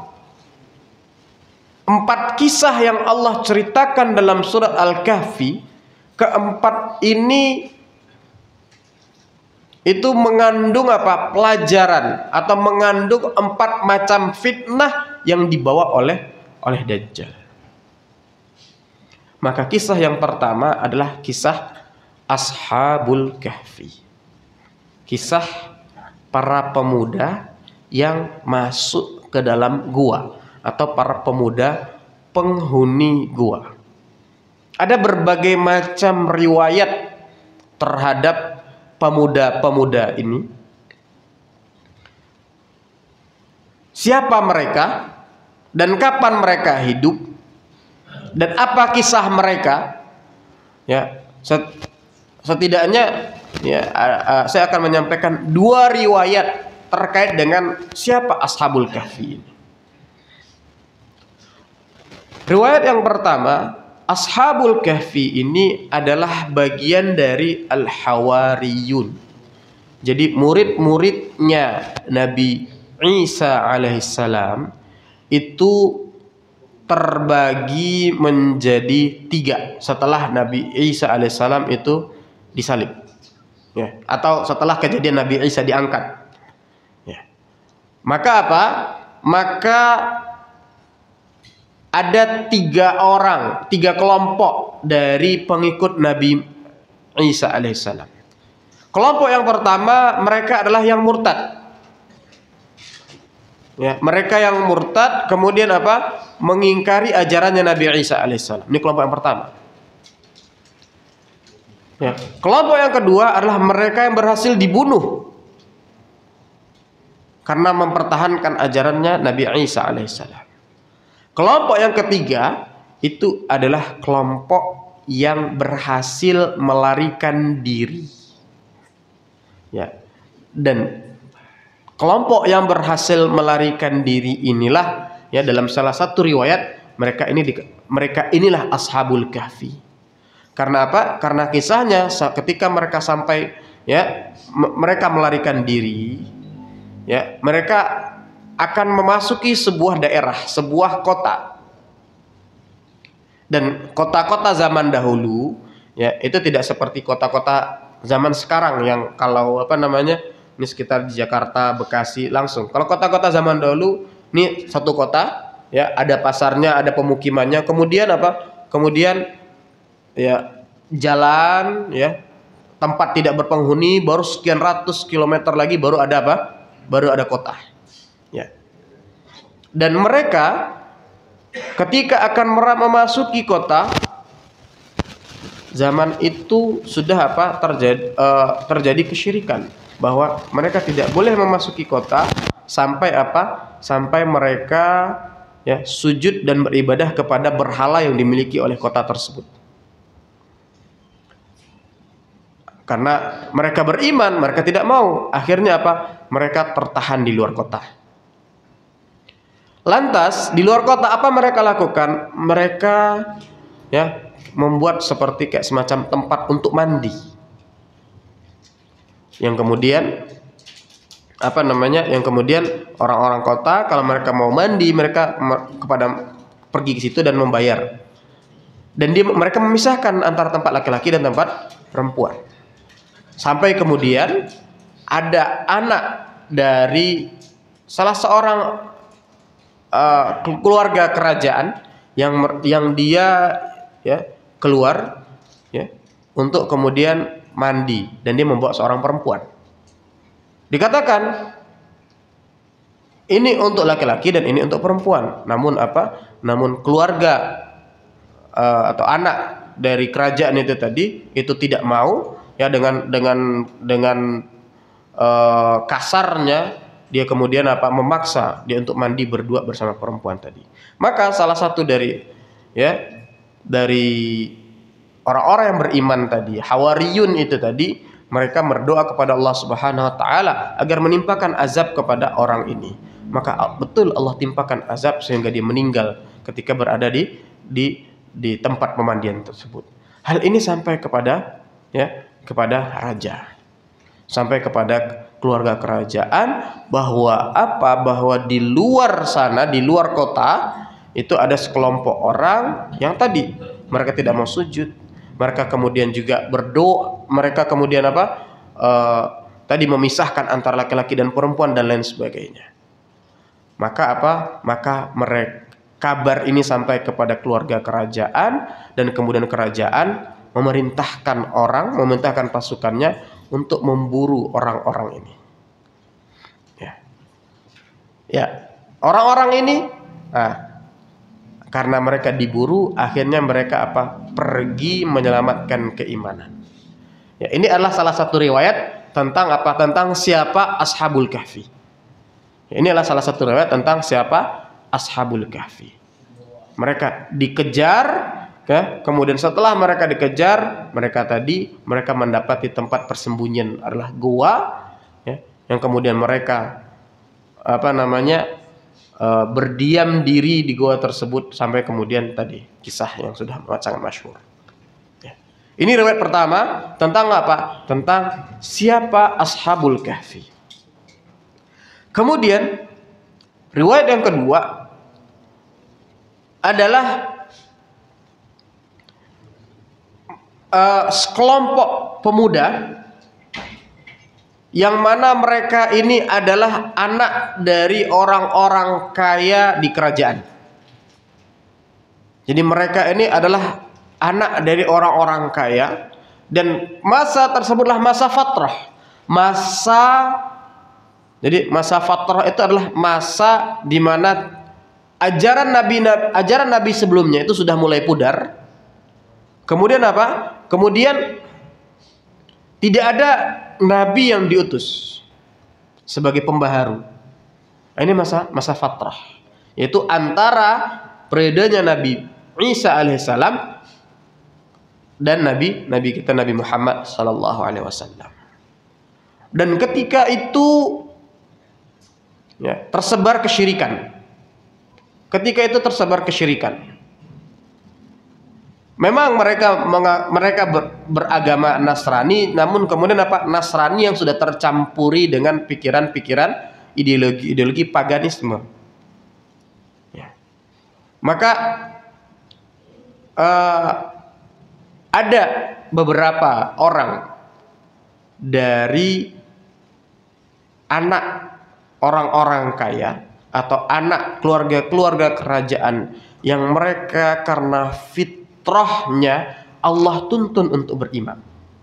empat kisah yang Allah ceritakan dalam surat Al-Kahfi, keempat ini itu mengandung apa? Pelajaran atau mengandung empat macam fitnah yang dibawa oleh oleh Dajjal. Maka kisah yang pertama adalah kisah Ashabul Kahfi. Kisah para pemuda yang masuk ke dalam gua atau para pemuda penghuni gua. Ada berbagai macam riwayat terhadap pemuda-pemuda ini. Siapa mereka dan kapan mereka hidup? Dan apa kisah mereka? Ya, setidaknya ya, saya akan menyampaikan dua riwayat terkait dengan siapa Ashabul Kahfi ini. Riwayat yang pertama, Ashabul Kahfi ini adalah bagian dari Al-Hawariyun. Jadi murid-muridnya Nabi Isa alaihissalam itu terbagi menjadi tiga setelah Nabi Isa alaihissalam itu disalib, ya, atau setelah kejadian Nabi Isa diangkat, ya. Maka apa? Maka ada tiga orang, tiga kelompok dari pengikut Nabi Isa alaihissalam. Kelompok yang pertama mereka adalah yang murtad. Ya, mereka yang murtad kemudian apa? Mengingkari ajarannya Nabi Isa alaihissalam. Ini kelompok yang pertama. Ya. Kelompok yang kedua adalah mereka yang berhasil dibunuh karena mempertahankan ajarannya Nabi Isa alaihissalam. Kelompok yang ketiga itu adalah kelompok yang berhasil melarikan diri. Ya. Dan kelompok yang berhasil melarikan diri inilah, ya, dalam salah satu riwayat mereka ini di, mereka inilah Ashabul Kahfi. Karena apa? Karena kisahnya ketika mereka sampai, ya, mereka melarikan diri, ya, mereka akan memasuki sebuah daerah, sebuah kota. Dan kota-kota zaman dahulu, ya, itu tidak seperti kota-kota zaman sekarang yang kalau apa namanya, ini sekitar di Jakarta, Bekasi langsung. Kalau kota-kota zaman dahulu, ini satu kota, ya, ada pasarnya, ada pemukimannya, kemudian apa? Kemudian, ya, jalan, ya, tempat tidak berpenghuni, baru sekian ratus kilometer lagi baru ada apa? Baru ada kota. Ya. Dan mereka ketika akan memasuki kota, zaman itu sudah apa? Terjadi uh, terjadi kesyirikan, bahwa mereka tidak boleh memasuki kota sampai apa? Sampai mereka, ya, sujud dan beribadah kepada berhala yang dimiliki oleh kota tersebut. Karena mereka beriman, mereka tidak mau. Akhirnya apa? Mereka tertahan di luar kota. Lantas di luar kota apa mereka lakukan? Mereka, ya, membuat seperti kayak semacam tempat untuk mandi. Yang kemudian apa namanya? Yang kemudian orang-orang kota kalau mereka mau mandi, mereka kepada pergi ke situ dan membayar. Dan dia, mereka memisahkan antara tempat laki-laki dan tempat perempuan. Sampai kemudian ada anak dari salah seorang uh, keluarga kerajaan yang yang dia, ya, keluar, ya, untuk kemudian mandi, dan dia membawa seorang perempuan. Dikatakan ini untuk laki-laki dan ini untuk perempuan. Namun apa? Namun keluarga uh, atau anak dari kerajaan itu tadi itu tidak mau. Ya, dengan dengan dengan uh, kasarnya dia kemudian apa? Memaksa dia untuk mandi berdua bersama perempuan tadi. Maka salah satu dari, ya, dari orang-orang yang beriman tadi, Hawariyun itu tadi, mereka berdoa kepada Allah Subhanahu wa taala agar menimpakan azab kepada orang ini. Maka betul Allah timpakan azab sehingga dia meninggal ketika berada di di di tempat pemandian tersebut. Hal ini sampai kepada, ya, kepada raja, sampai kepada keluarga kerajaan, bahwa apa? Bahwa di luar sana, di luar kota itu ada sekelompok orang yang tadi mereka tidak mau sujud, mereka kemudian juga berdoa, mereka kemudian apa? Uh, tadi memisahkan antara laki-laki dan perempuan dan lain sebagainya. Maka apa? Maka mereka kabar ini sampai kepada keluarga kerajaan, dan kemudian kerajaan memerintahkan orang, memerintahkan pasukannya untuk memburu orang-orang ini. Ya, ya, orang-orang ini, nah, karena mereka diburu, akhirnya mereka apa? Pergi menyelamatkan keimanan. Ya, ini adalah salah satu riwayat tentang apa? Tentang siapa Ashabul Kahfi. Ya, ini adalah salah satu riwayat tentang siapa Ashabul Kahfi. Mereka dikejar. Ya, kemudian setelah mereka dikejar, mereka tadi mereka mendapati tempat persembunyian adalah gua, ya, yang kemudian mereka apa namanya uh, berdiam diri di gua tersebut sampai kemudian tadi kisah yang sudah sangat masyhur. Ya. Ini riwayat pertama tentang apa? Tentang siapa Ashabul Kahfi. Kemudian riwayat yang kedua adalah Uh, sekelompok pemuda yang mana mereka ini adalah anak dari orang-orang kaya di kerajaan. Jadi mereka ini adalah anak dari orang-orang kaya, dan masa tersebutlah masa fatrah. Masa jadi masa fatrah itu adalah masa di mana ajaran nabi ajaran nabi sebelumnya itu sudah mulai pudar. Kemudian apa? Kemudian tidak ada nabi yang diutus sebagai pembaharu. Ini masa masa fatrah, yaitu antara periodenya Nabi Isa alaihissalam dan Nabi Nabi kita Nabi Muhammad sallallahu alaihi wasallam. Dan ketika itu ya, tersebar kesyirikan. Ketika itu tersebar kesyirikan. Memang mereka mereka ber, beragama Nasrani, namun kemudian apa? Nasrani yang sudah tercampuri dengan pikiran-pikiran ideologi-ideologi paganisme. Ya. Maka uh, ada beberapa orang dari anak orang-orang kaya atau anak keluarga-keluarga kerajaan yang mereka karena fitrahnya Allah tuntun untuk beriman.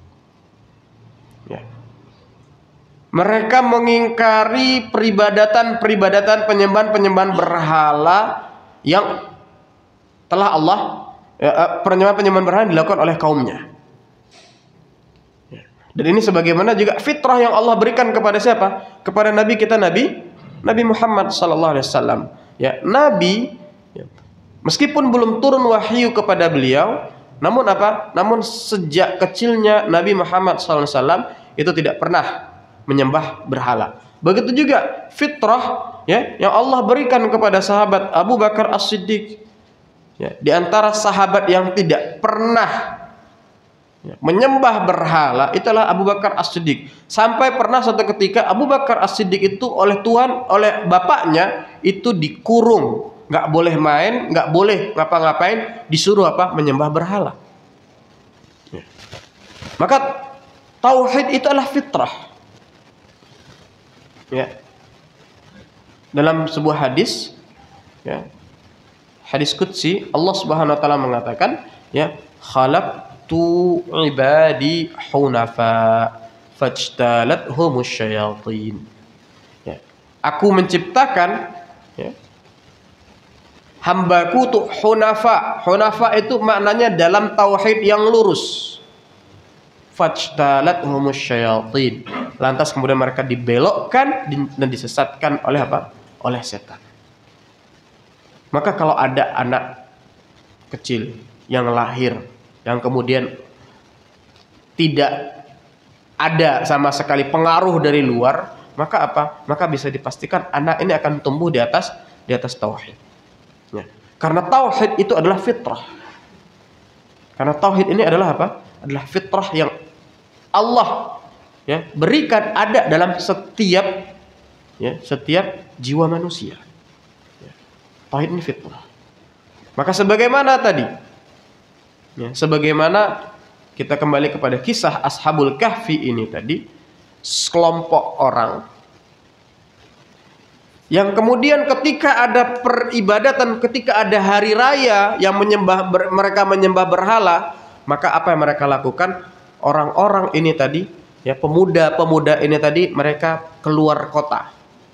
Ya. Mereka mengingkari peribadatan-peribadatan penyembahan-penyembahan berhala yang telah Allah ya, penyembahan-penyembahan berhala dilakukan oleh kaumnya. Ya. Dan ini sebagaimana juga fitrah yang Allah berikan kepada siapa? Kepada Nabi kita Nabi Nabi Muhammad sallallahu alaihi wasallam. Ya, Nabi ya, meskipun belum turun wahyu kepada beliau, namun apa? Namun sejak kecilnya Nabi Muhammad sallallahu alaihi wasallam itu tidak pernah menyembah berhala. Begitu juga fitrah ya yang Allah berikan kepada sahabat Abu Bakar As-Siddiq. Ya, di antara sahabat yang tidak pernah ya, menyembah berhala itulah Abu Bakar As-Siddiq. Sampai pernah suatu ketika Abu Bakar As-Siddiq itu oleh Tuhan, oleh bapaknya itu dikurung, nggak boleh main, nggak boleh ngapa-ngapain, disuruh apa? Menyembah berhala. Ya. Maka tauhid itu adalah fitrah. Ya. Dalam sebuah hadis, ya, hadis qudsi, Allah Subhanahu wa taala mengatakan, ya, khalaqtu ibadi hunafa fajtalathum syayatin. Ya. Aku menciptakan ya, hambaku tuh hunafa. Hunafa itu maknanya dalam tauhid yang lurus. Fajtalathum syayatin. Lantas kemudian mereka dibelokkan dan disesatkan oleh apa? Oleh setan. Maka kalau ada anak kecil yang lahir yang kemudian tidak ada sama sekali pengaruh dari luar, maka apa? Maka bisa dipastikan anak ini akan tumbuh di atas di atas tauhid. Ya. Karena tauhid itu adalah fitrah. Karena tauhid ini adalah apa? Adalah fitrah yang Allah ya, berikan ada dalam setiap ya, setiap jiwa manusia. Ya. Tauhid ini fitrah. Maka sebagaimana tadi ya, sebagaimana kita kembali kepada kisah Ashabul Kahfi ini tadi, sekelompok orang yang kemudian ketika ada peribadatan, ketika ada hari raya yang menyembah ber, mereka menyembah berhala, maka apa yang mereka lakukan? Orang-orang ini tadi, ya pemuda-pemuda ini tadi, mereka keluar kota.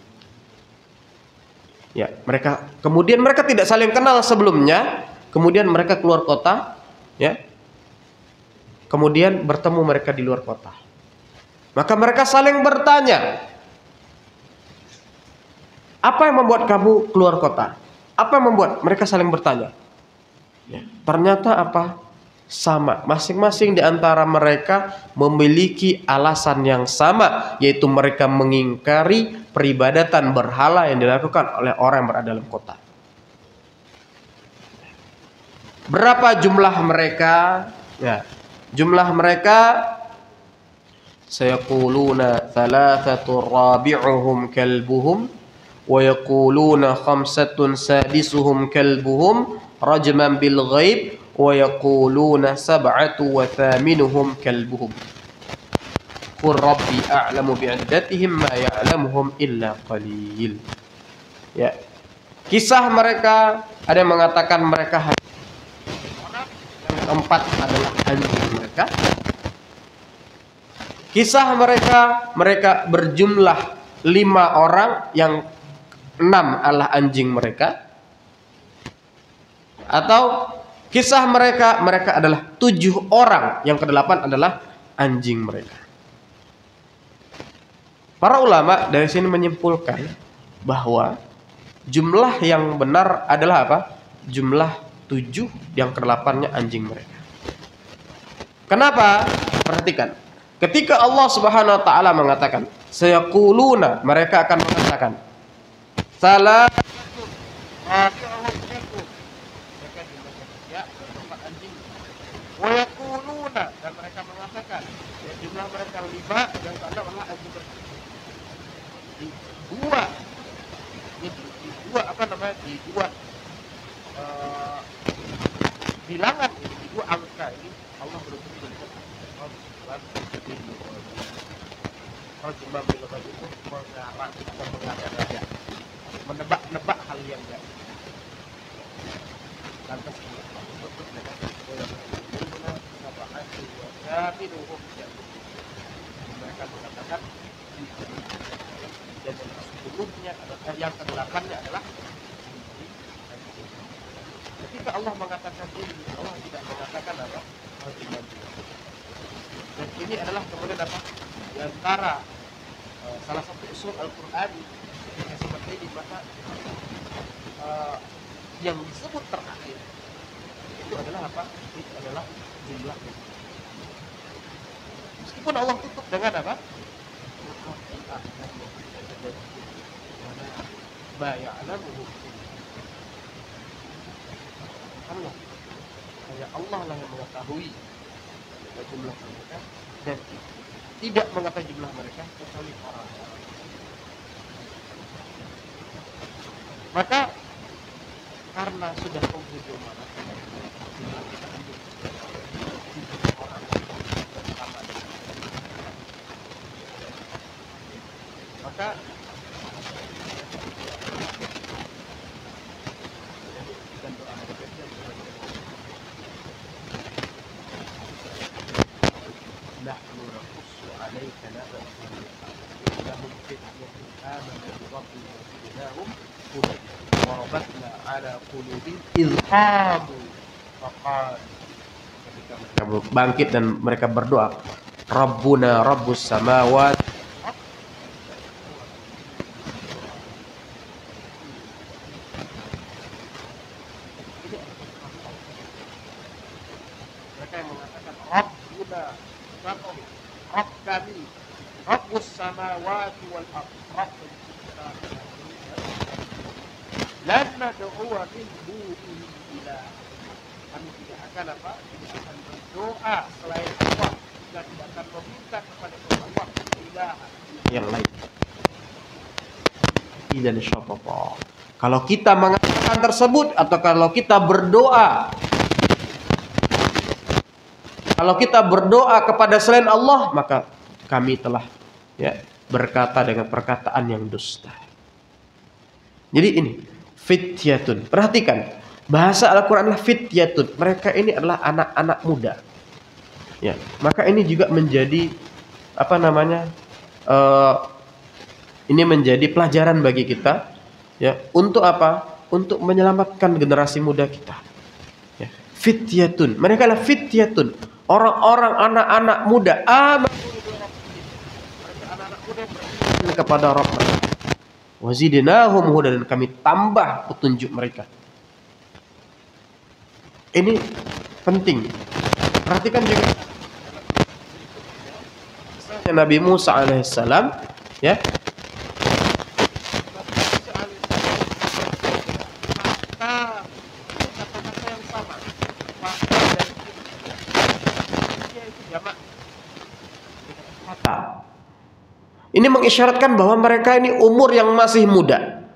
Ya, mereka kemudian mereka tidak saling kenal sebelumnya, kemudian mereka keluar kota, ya. Kemudian bertemu mereka di luar kota. Maka mereka saling bertanya, apa yang membuat kamu keluar kota? Apa yang membuat mereka saling bertanya? Ya, ternyata apa? Sama, masing-masing di antara mereka memiliki alasan yang sama, yaitu mereka mengingkari peribadatan berhala yang dilakukan oleh orang yang berada dalam kota. Berapa jumlah mereka? Ya, jumlah mereka sayaquluna thalathatu rabi'uhum kalbuhum wa yaquluna khamsatun sadisuhum kalbuhum rajman bil ghaib wa yaquluna sab'atu wa thaminuhum kalbuhum qur rabbi a'lamu bi'iddatihim ma ya'lamuhum illa qalil. Ya, kisah mereka ada yang mengatakan mereka orang, yang keempat adalah anjing mereka. Kisah mereka mereka berjumlah lima orang, yang enam adalah anjing mereka. Atau kisah mereka, mereka adalah tujuh orang, yang kedelapan adalah anjing mereka. Para ulama dari sini menyimpulkan bahwa jumlah yang benar adalah apa? Jumlah tujuh, yang kedelapannya anjing mereka. Kenapa? Perhatikan. Ketika Allah Subhanahu wa taala mengatakan, sayaquluna, mereka akan mengatakan, salah wa yaquluna, dan mereka mengatakan, ya, jumlah mereka lima dan seolah Allah anjing bersih. Di dua, di, di dua apa namanya? Di dua uh, bilangan ini, di dua angka ini Allah betul-betul mengarang atau mengada-ngada, menebak-nebak hal yang gaib. Lantas mereka mengatakan dan sebelumnya adalah yang kedelapannya adalah ketika Allah mengatakan ini, Allah tidak mengatakan apa? Dan ini adalah kemudian apa? Di antara uh, salah satu usul Al-Qur'an yang seperti ini, maka uh, yang disebut terakhir itu adalah apa? Itu adalah jumlah. Meskipun Allah tutup dengan apa? Baya'lamuhu. Allah, hanya Allah lah yang mengetahui jumlah mereka, dan tidak mengetahui jumlah mereka kecuali orang. Maka karena sudah penghujung malam, jumlah kita orang pertama. Maka bangkit dan mereka berdoa, Rabbuna Rabbus samawat. Mereka yang mengatakan Rabbuna, Rabb kami, Rabbus samawati wal ardh, lan nad'uwa min dunihi ilah. Kami tidak akan apa? Tidak akan berdoa selain Allah, dan tidak akan meminta kepada Allah ilah yang lain. Dan syafaqah. Kalau kita mengatakan tersebut, atau kalau kita berdoa, kalau kita berdoa kepada selain Allah, maka kami telah ya berkata dengan perkataan yang dusta. Jadi ini fityatun. Perhatikan, bahasa Al-Quran adalah fityatun. Mereka ini adalah anak-anak muda. Ya, maka ini juga menjadi apa namanya? Uh, ini menjadi pelajaran bagi kita. Ya, untuk apa? Untuk menyelamatkan generasi muda kita. Ya, fityatun. Mereka adalah fityatun. Orang-orang anak-anak muda. Amanu mereka anak-anak muda beriman kepada Rabb mereka. Wazidnahum hudan, dan kami tambah petunjuk mereka. Ini penting. Perhatikan juga Nabi Musa alaihissalam, ya. Ini mengisyaratkan bahwa mereka ini umur yang masih muda.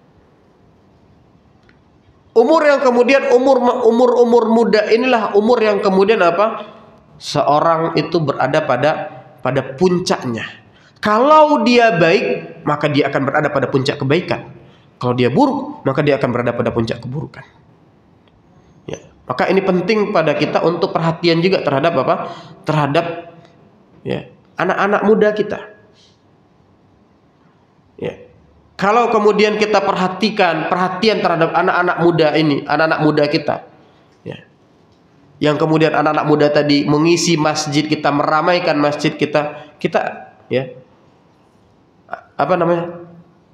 Umur yang kemudian umur umur umur muda inilah umur yang kemudian apa? Seorang itu berada pada pada puncaknya. Kalau dia baik, maka dia akan berada pada puncak kebaikan. Kalau dia buruk, maka dia akan berada pada puncak keburukan. Ya, maka ini penting pada kita untuk perhatian juga terhadap apa? Terhadap ya, anak-anak muda kita. Ya. Kalau kemudian kita perhatikan, perhatian terhadap anak-anak muda ini, anak-anak muda kita, ya, yang kemudian anak-anak muda tadi mengisi masjid kita, meramaikan masjid kita, kita, ya, apa namanya,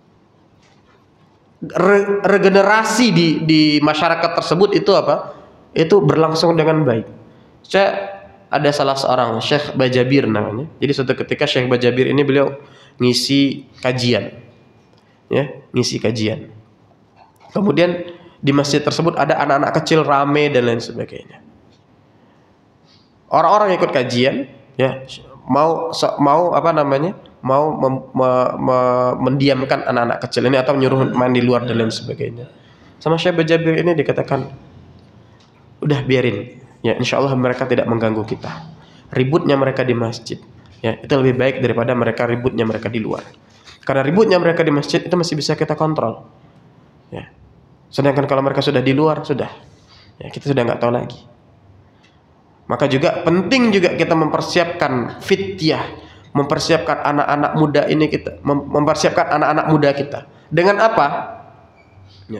Re, regenerasi di di masyarakat tersebut itu apa? Itu berlangsung dengan baik. Saya ada salah seorang Syekh Bajabir namanya. Jadi suatu ketika Syekh Bajabir ini beliau ngisi kajian, ya, ngisi kajian. Kemudian di masjid tersebut ada anak-anak kecil rame dan lain sebagainya. Orang-orang yang ikut kajian, ya, mau mau apa namanya, mau mem, me, me, mendiamkan anak-anak kecil ini atau menyuruh main di luar dan lain sebagainya. Sama Syekh Bajabir ini dikatakan, udah biarin, ya, insya Allah mereka tidak mengganggu kita. Ributnya mereka di masjid, ya, itu lebih baik daripada mereka ributnya mereka di luar. Karena ributnya mereka di masjid itu masih bisa kita kontrol, ya. Sedangkan kalau mereka sudah di luar, sudah, ya, kita sudah nggak tahu lagi. Maka juga penting juga kita mempersiapkan fityah, mempersiapkan anak-anak muda ini kita, mempersiapkan anak-anak muda kita. Dengan apa? Ya.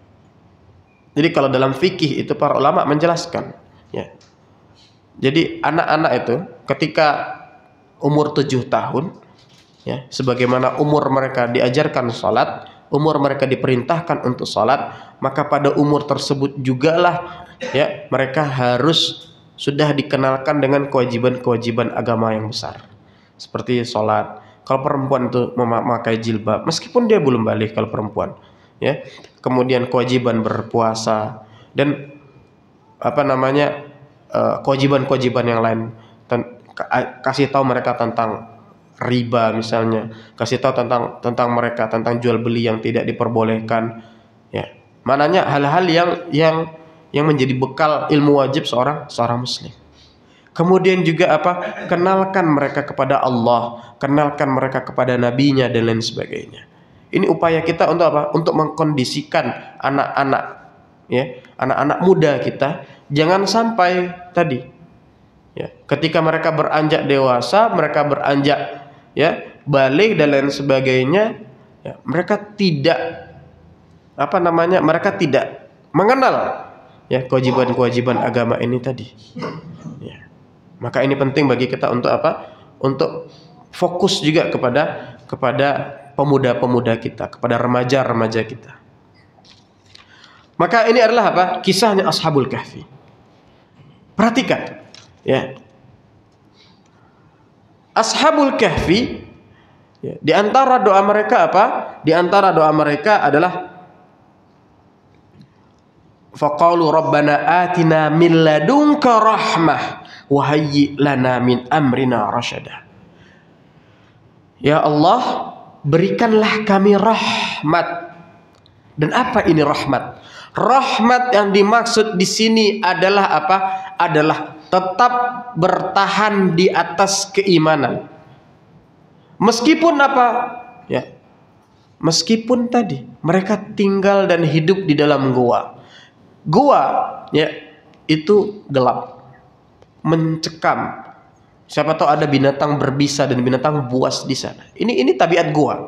Jadi kalau dalam fikih itu para ulama menjelaskan, ya. Jadi anak-anak itu ketika umur tujuh tahun, ya, sebagaimana umur mereka diajarkan sholat, umur mereka diperintahkan untuk sholat, maka pada umur tersebut jugalah, ya, mereka harus sudah dikenalkan dengan kewajiban-kewajiban agama yang besar, seperti sholat. Kalau perempuan itu memakai jilbab, meskipun dia belum balik kalau perempuan, ya. Kemudian kewajiban berpuasa dan apa namanya kewajiban-kewajiban yang lain. Kasih tahu mereka tentang riba misalnya, kasih tahu tentang tentang mereka tentang jual beli yang tidak diperbolehkan, ya. Mananya hal-hal yang yang yang menjadi bekal ilmu wajib seorang seorang muslim. Kemudian juga apa? Kenalkan mereka kepada Allah, kenalkan mereka kepada nabinya dan lain sebagainya. Ini upaya kita untuk apa? Untuk mengkondisikan anak-anak, ya, anak-anak muda kita jangan sampai tadi, ya, ketika mereka beranjak dewasa, mereka beranjak, ya, balik dan lain sebagainya, ya, mereka tidak apa namanya? Mereka tidak mengenal, ya, kewajiban-kewajiban agama ini tadi. Ya. Maka ini penting bagi kita untuk apa? Untuk fokus juga kepada kepada pemuda-pemuda kita, kepada remaja-remaja kita. Maka ini adalah apa? Kisahnya Ashabul Kahfi. Perhatikan, ya. Ashabul Kahfi, ya, di antara doa mereka apa? Di antara doa mereka adalah faqalu rabbana atina min ladunka rahmah wa hayyi lana min amrina rasyada. Ya Allah, berikanlah kami rahmat. Dan apa ini rahmat? Rahmat yang dimaksud di sini adalah apa? Adalah tetap bertahan di atas keimanan. Meskipun apa? Ya. Meskipun tadi mereka tinggal dan hidup di dalam gua. Gua, ya, itu gelap, mencekam. Siapa tahu ada binatang berbisa dan binatang buas di sana. Ini ini tabiat gua.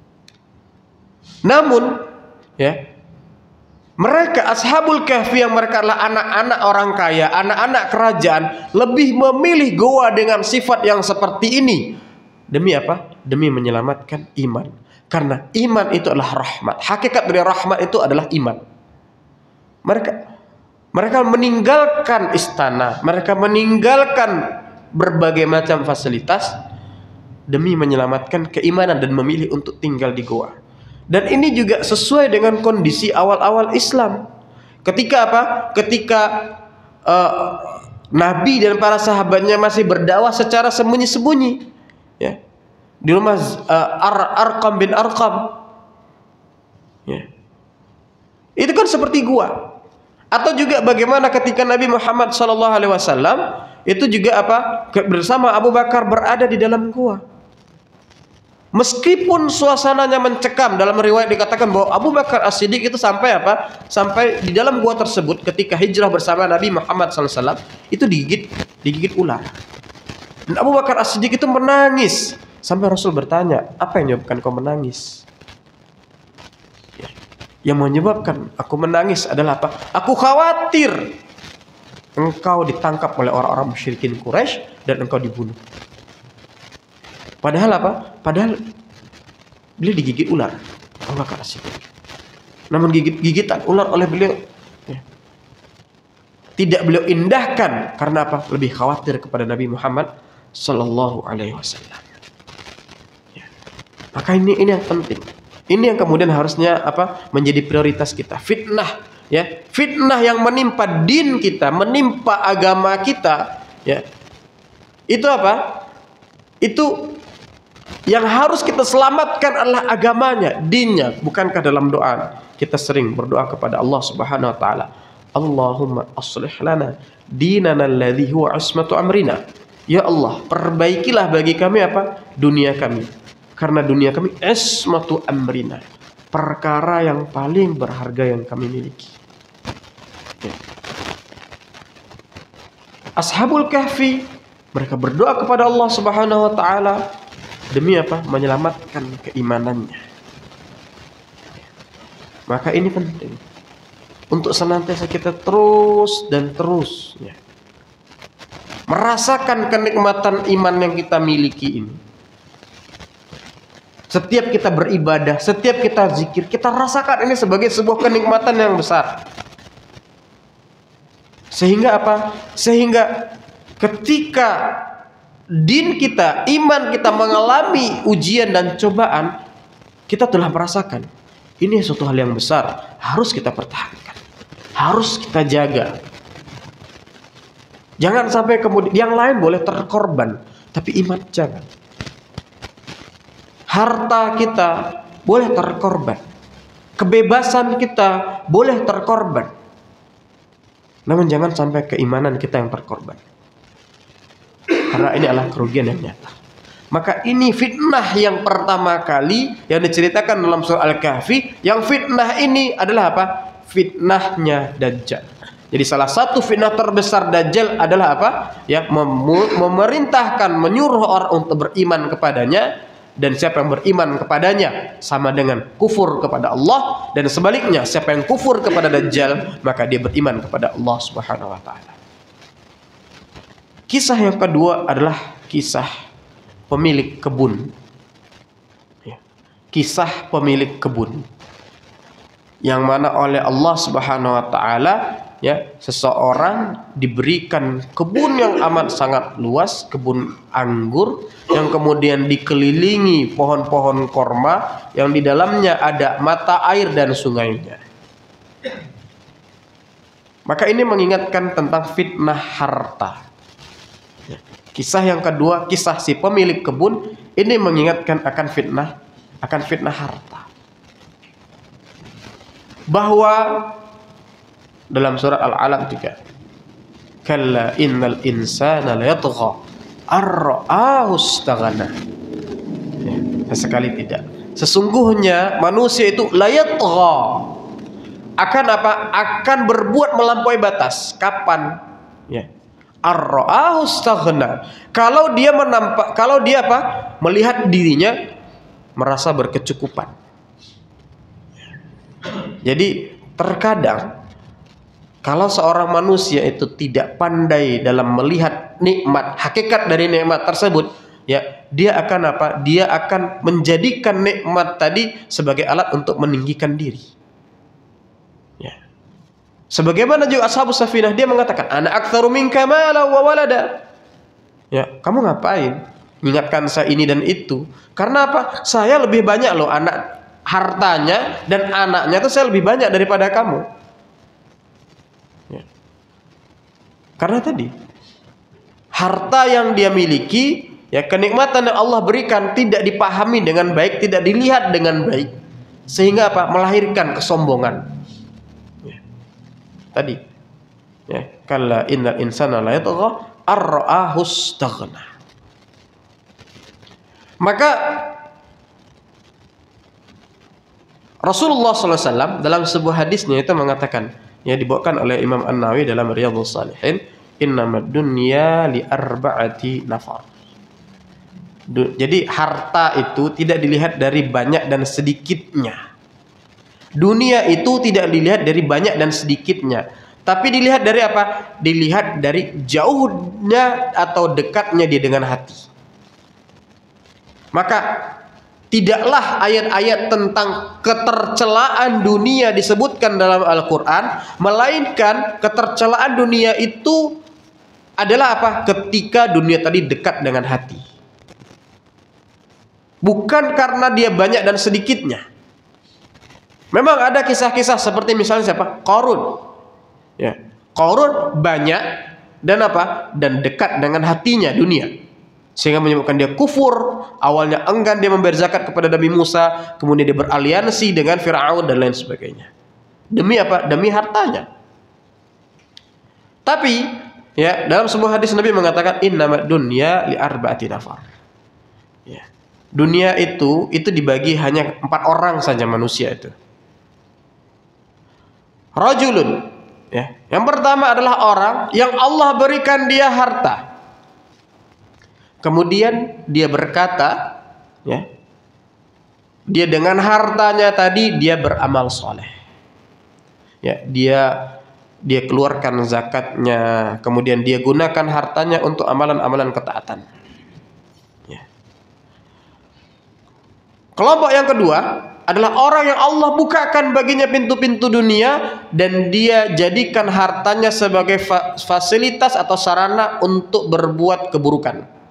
Namun, ya, mereka Ashabul Kahfi yang mereka adalah anak-anak orang kaya, anak-anak kerajaan, lebih memilih goa dengan sifat yang seperti ini. Demi apa? Demi menyelamatkan iman. Karena iman itu adalah rahmat. Hakikat dari rahmat itu adalah iman. Mereka mereka meninggalkan istana, mereka meninggalkan berbagai macam fasilitas demi menyelamatkan keimanan dan memilih untuk tinggal di goa. Dan ini juga sesuai dengan kondisi awal-awal Islam. Ketika apa? Ketika uh, Nabi dan para sahabatnya masih berdakwah secara sembunyi-sembunyi, ya, di rumah uh, Ar Arqam bin Arqam, ya. Itu kan seperti gua. Atau juga bagaimana ketika Nabi Muhammad shallallahu alaihi wasallam itu juga apa? Bersama Abu Bakar berada di dalam gua. Meskipun suasananya mencekam, dalam riwayat dikatakan bahwa Abu Bakar As-Siddiq itu sampai apa? Sampai di dalam gua tersebut ketika hijrah bersama Nabi Muhammad shallallahu alaihi wasallam itu digigit digigit ular. Dan Abu Bakar As-Siddiq itu menangis sampai Rasul bertanya, apa yang menyebabkan kau menangis? Ya. Yang menyebabkan aku menangis adalah apa? Aku khawatir engkau ditangkap oleh orang-orang musyrikin Quraisy dan engkau dibunuh. Padahal apa? Padahal beliau digigit ular. Allah kasih. Namun gigit gigitan ular oleh beliau, ya, tidak beliau indahkan. Karena apa? Lebih khawatir kepada Nabi Muhammad sallallahu alaihi wasallam. Ya. Maka ini ini yang penting. Ini yang kemudian harusnya apa? Menjadi prioritas kita. Fitnah, ya. Fitnah yang menimpa din kita, menimpa agama kita, ya. Itu apa? Itu yang harus kita selamatkan adalah agamanya, dinnya. Bukankah dalam doa kita sering berdoa kepada Allah Subhanahu wa taala, Allahumma aslih lana dinana alladhi huwa ismatu amrina. Ya Allah, perbaikilah bagi kami apa? Dunia kami. Karena dunia kami ismatu amrina, perkara yang paling berharga yang kami miliki. Ya. Ashabul Kahfi, mereka berdoa kepada Allah Subhanahu wa taala demi apa? Menyelamatkan keimanannya. Maka ini penting untuk senantiasa kita terus dan terus, ya, merasakan kenikmatan iman yang kita miliki ini. Setiap kita beribadah, setiap kita zikir, kita rasakan ini sebagai sebuah kenikmatan yang besar. Sehingga apa? Sehingga ketika din kita, iman kita mengalami ujian dan cobaan, kita telah merasakan ini suatu hal yang besar, harus kita pertahankan, harus kita jaga. Jangan sampai kemudian yang lain boleh terkorban, tapi iman jangan. Harta kita boleh terkorban, kebebasan kita boleh terkorban, namun jangan sampai keimanan kita yang terkorban, karena ini adalah kerugian yang nyata. Maka ini fitnah yang pertama kali yang diceritakan dalam surah Al-Kahfi. Yang fitnah ini adalah apa? Fitnahnya Dajjal. Jadi salah satu fitnah terbesar Dajjal adalah apa? Ya, mem- memerintahkan, menyuruh orang untuk beriman kepadanya. Dan siapa yang beriman kepadanya sama dengan kufur kepada Allah. Dan sebaliknya, siapa yang kufur kepada Dajjal, maka dia beriman kepada Allah Subhanahu wa ta'ala. Kisah yang kedua adalah kisah pemilik kebun. Ya. Kisah pemilik kebun, yang mana oleh Allah Subhanahu wa ta'ala, ya, seseorang diberikan kebun yang amat sangat luas, kebun anggur yang kemudian dikelilingi pohon-pohon korma yang di dalamnya ada mata air dan sungainya. Maka ini mengingatkan tentang fitnah harta. Ya. Kisah yang kedua, kisah si pemilik kebun, ini mengingatkan akan fitnah, akan fitnah harta. Bahwa dalam surat Al-Alaq juga, kalla innal insana layatgha ar-ra'ahu istaghna. Ya, sesekali tidak. Sesungguhnya manusia itu layatgha, akan apa? Akan berbuat melampaui batas. Kapan? Ya. Ar-ra'ahu istaghna. Kalau dia menampak, kalau dia apa? Melihat dirinya merasa berkecukupan. Jadi terkadang kalau seorang manusia itu tidak pandai dalam melihat nikmat, hakikat dari nikmat tersebut, ya, dia akan apa? Dia akan menjadikan nikmat tadi sebagai alat untuk meninggikan diri. Ya. Sebagaimana juga Ashabus Safinah, dia mengatakan, ana aktsaru minka malan wa walada. Ya, kamu ngapain? Ingatkan saya ini dan itu. Karena apa? Saya lebih banyak loh anak, hartanya dan anaknya itu saya lebih banyak daripada kamu. Karena tadi harta yang dia miliki, ya, kenikmatan yang Allah berikan tidak dipahami dengan baik, tidak dilihat dengan baik, sehingga apa? Melahirkan kesombongan. Ya. Tadi, ya, kalla innal insana la yatgha ar-ra'ahu istaghna. Maka Rasulullah sallallahu alaihi wasallam dalam sebuah hadisnya itu mengatakan, yang dibawakan oleh Imam An-Nawawi dalam Riyadhus Shalihin, innamad dunya li arba'ati nafar. Jadi harta itu tidak dilihat dari banyak dan sedikitnya. Dunia itu tidak dilihat dari banyak dan sedikitnya, tapi dilihat dari apa? Dilihat dari jauhnya atau dekatnya dia dengan hati. Maka tidaklah ayat-ayat tentang ketercelaan dunia disebutkan dalam Al-Quran, melainkan ketercelaan dunia itu adalah apa? Ketika dunia tadi dekat dengan hati. Bukan karena dia banyak dan sedikitnya. Memang ada kisah-kisah seperti misalnya siapa? Qarun. Ya. Qarun banyak dan apa? Dan dekat dengan hatinya dunia. Sehingga menyebabkan dia kufur. Awalnya enggan dia membayar zakat kepada Nabi Musa, kemudian dia beraliansi dengan Firaun dan lain sebagainya. Demi apa? Demi hartanya. Tapi ya, dalam sebuah hadis Nabi mengatakan innamad dunya li arba'ati nafar. Ya. Dunia itu itu dibagi hanya empat orang saja manusia itu. Rajulun, ya. Yang pertama adalah orang yang Allah berikan dia harta. Kemudian dia berkata, ya, dia dengan hartanya tadi dia beramal soleh. Ya, dia dia keluarkan zakatnya, kemudian dia gunakan hartanya untuk amalan-amalan ketaatan. Ya. Kelompok yang kedua adalah orang yang Allah bukakan baginya pintu-pintu dunia dan dia jadikan hartanya sebagai fa fasilitas atau sarana untuk berbuat keburukan.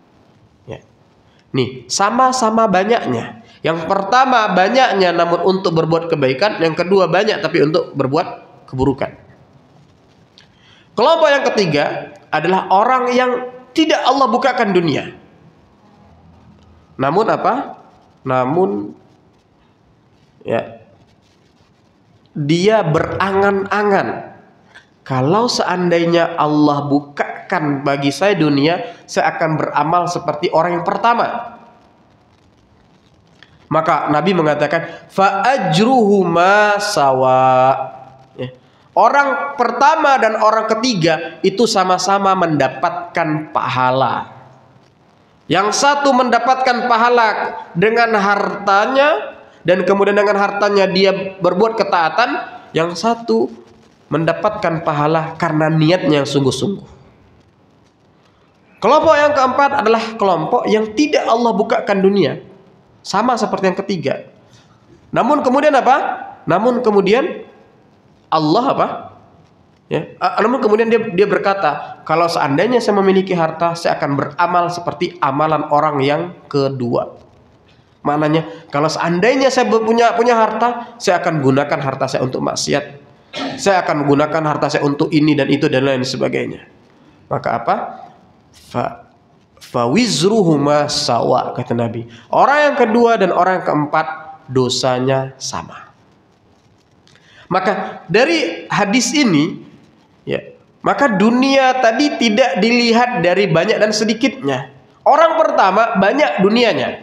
Nih, sama-sama banyaknya. Yang pertama banyaknya namun untuk berbuat kebaikan, yang kedua banyak tapi untuk berbuat keburukan. Kelompok yang ketiga adalah orang yang tidak Allah bukakan dunia. Namun apa? Namun ya, dia berangan-angan, kalau seandainya Allah bukakan bagi saya dunia, saya akan beramal seperti orang yang pertama. Maka Nabi mengatakan fa ajruhuma sawa. Ya. Orang pertama dan orang ketiga itu sama-sama mendapatkan pahala. Yang satu mendapatkan pahala dengan hartanya dan kemudian dengan hartanya dia berbuat ketaatan, yang satu mendapatkan pahala karena niatnya yang sungguh-sungguh. Kelompok yang keempat adalah kelompok yang tidak Allah bukakan dunia, sama seperti yang ketiga. Namun kemudian apa? Namun kemudian Allah apa? Ya, namun kemudian dia dia berkata, kalau seandainya saya memiliki harta, saya akan beramal seperti amalan orang yang kedua. Maknanya, kalau seandainya saya punya punya harta, saya akan gunakan harta saya untuk maksiat. Saya akan gunakan harta saya untuk ini dan itu dan lain sebagainya. Maka apa? Fa fawizruhuma sawa, kata Nabi. Orang yang kedua dan orang yang keempat dosanya sama. Maka dari hadis ini, ya, maka dunia tadi tidak dilihat dari banyak dan sedikitnya. Orang pertama banyak dunianya,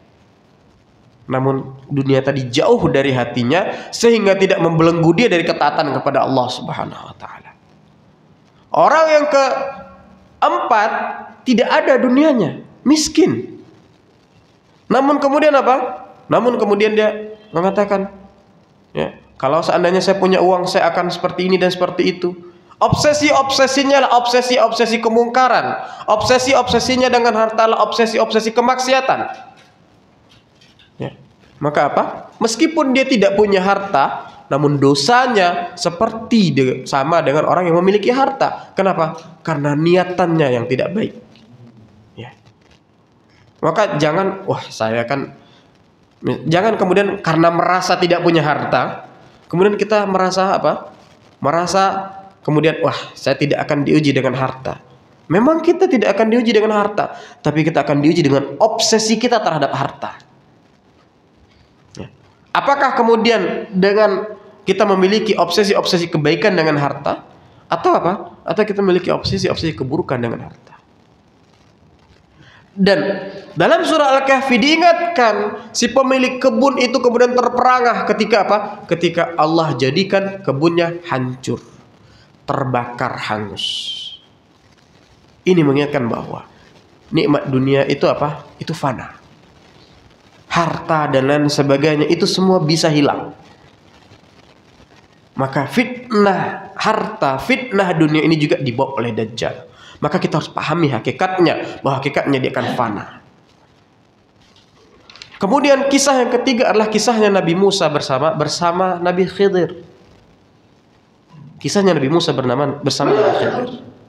namun dunia tadi jauh dari hatinya sehingga tidak membelenggu dia dari ketaatan kepada Allah Subhanahu wa taala. Orang yang keempat tidak ada dunianya, miskin. Namun kemudian apa? Namun kemudian dia mengatakan, ya, kalau seandainya saya punya uang, saya akan seperti ini dan seperti itu. Obsesi-obsesinya lah obsesi-obsesi kemungkaran. Obsesi-obsesinya dengan harta lah obsesi-obsesi kemaksiatan. Ya. Maka apa? Meskipun dia tidak punya harta, namun dosanya seperti de sama dengan orang yang memiliki harta. Kenapa? Karena niatannya yang tidak baik. Ya. Maka jangan, wah saya kan, jangan kemudian karena merasa tidak punya harta, kemudian kita merasa apa? Merasa kemudian, wah saya tidak akan diuji dengan harta. Memang kita tidak akan diuji dengan harta, tapi kita akan diuji dengan obsesi kita terhadap harta. Ya. Apakah kemudian dengan kita memiliki obsesi-obsesi kebaikan dengan harta, atau apa? Atau kita memiliki obsesi-obsesi keburukan dengan harta? Dan dalam surah Al-Kahfi diingatkan si pemilik kebun itu kemudian terperangah ketika apa? Ketika Allah jadikan kebunnya hancur, terbakar hangus. Ini mengingatkan bahwa nikmat dunia itu apa? Itu fana. Harta dan lain sebagainya itu semua bisa hilang. Maka fitnah harta, fitnah dunia ini juga dibawa oleh Dajjal. Maka kita harus pahami hakikatnya, bahwa hakikatnya dia akan fana. Kemudian kisah yang ketiga adalah kisahnya Nabi Musa bersama bersama Nabi Khidir. Kisahnya Nabi Musa bernama bersama Nabi Khidir.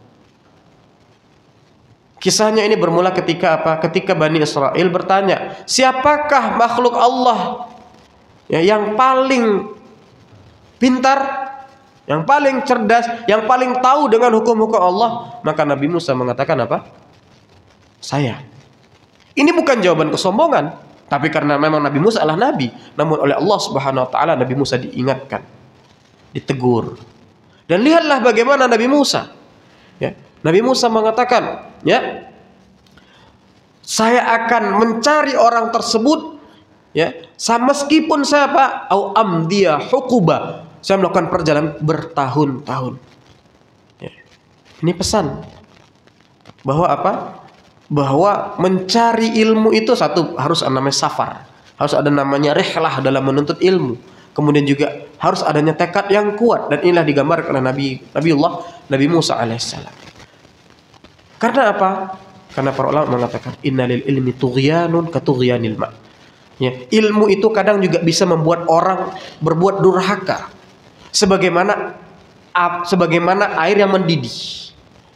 Kisahnya ini bermula ketika apa? Ketika Bani Israel bertanya, siapakah makhluk Allah ya, yang paling pintar, yang paling cerdas, yang paling tahu dengan hukum-hukum Allah? Maka Nabi Musa mengatakan apa? Saya. Ini bukan jawaban kesombongan. Tapi karena memang Nabi Musa adalah Nabi, namun oleh Allah Subhanahu Wa Taala Nabi Musa diingatkan, ditegur. Dan lihatlah bagaimana Nabi Musa. Ya, Nabi Musa mengatakan, ya, saya akan mencari orang tersebut, ya, sama meskipun saya apa, au amdiya hukuba, saya melakukan perjalanan bertahun-tahun. Ya. Ini pesan bahwa apa? Bahwa mencari ilmu itu satu harus ada namanya safar, harus ada namanya rihlah dalam menuntut ilmu. Kemudian juga harus adanya tekad yang kuat, dan inilah digambarkan oleh Nabi Nabiullah Nabi Musa alaihissalam. Karena apa? Karena para ulama mengatakan innalil ilmi tughyanun katughyanil ma. Ya, ilmu itu kadang juga bisa membuat orang berbuat durhaka, sebagaimana sebagaimana air yang mendidih.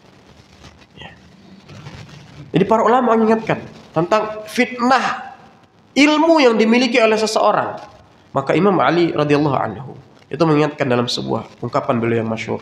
Jadi para ulama mengingatkan tentang fitnah ilmu yang dimiliki oleh seseorang. Maka Imam Ali radhiyallahu anhu itu mengingatkan dalam sebuah ungkapan beliau yang masyhur,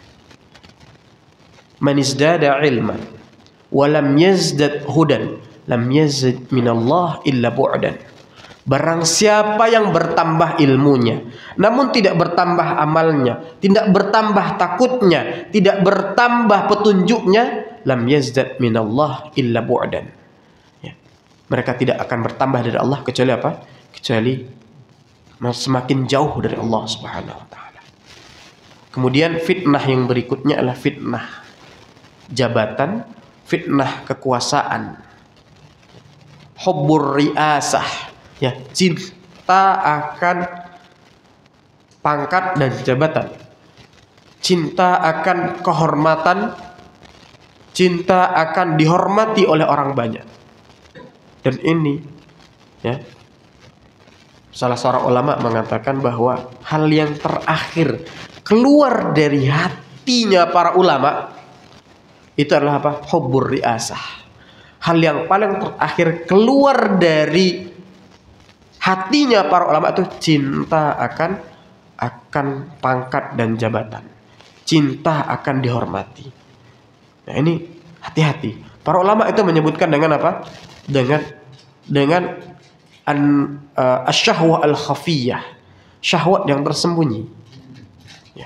man izdada ilman wa lam yazdad hudan lam yazid minallah illa bu'dan. Barang siapa yang bertambah ilmunya namun tidak bertambah amalnya, tidak bertambah takutnya, tidak bertambah petunjuknya, lam yazdad minallah illa bu'dan. Ya. Mereka tidak akan bertambah dari Allah kecuali apa? Kecuali semakin jauh dari Allah Subhanahu Wa Taala. Kemudian fitnah yang berikutnya adalah fitnah jabatan, fitnah kekuasaan, hubbur riasah. Ya, cinta akan pangkat dan jabatan, cinta akan kehormatan, cinta akan dihormati oleh orang banyak. Dan ini, ya, salah seorang ulama mengatakan bahwa hal yang terakhir keluar dari hatinya para ulama itu adalah apa? Hubbur riasah. Hal yang paling terakhir keluar dari hatinya para ulama itu cinta akan akan pangkat dan jabatan, cinta akan dihormati. Nah ini hati-hati. Para ulama itu menyebutkan dengan apa? Dengan dengan an uh, asyahwah al khafiyah, syahwat yang tersembunyi. Ya.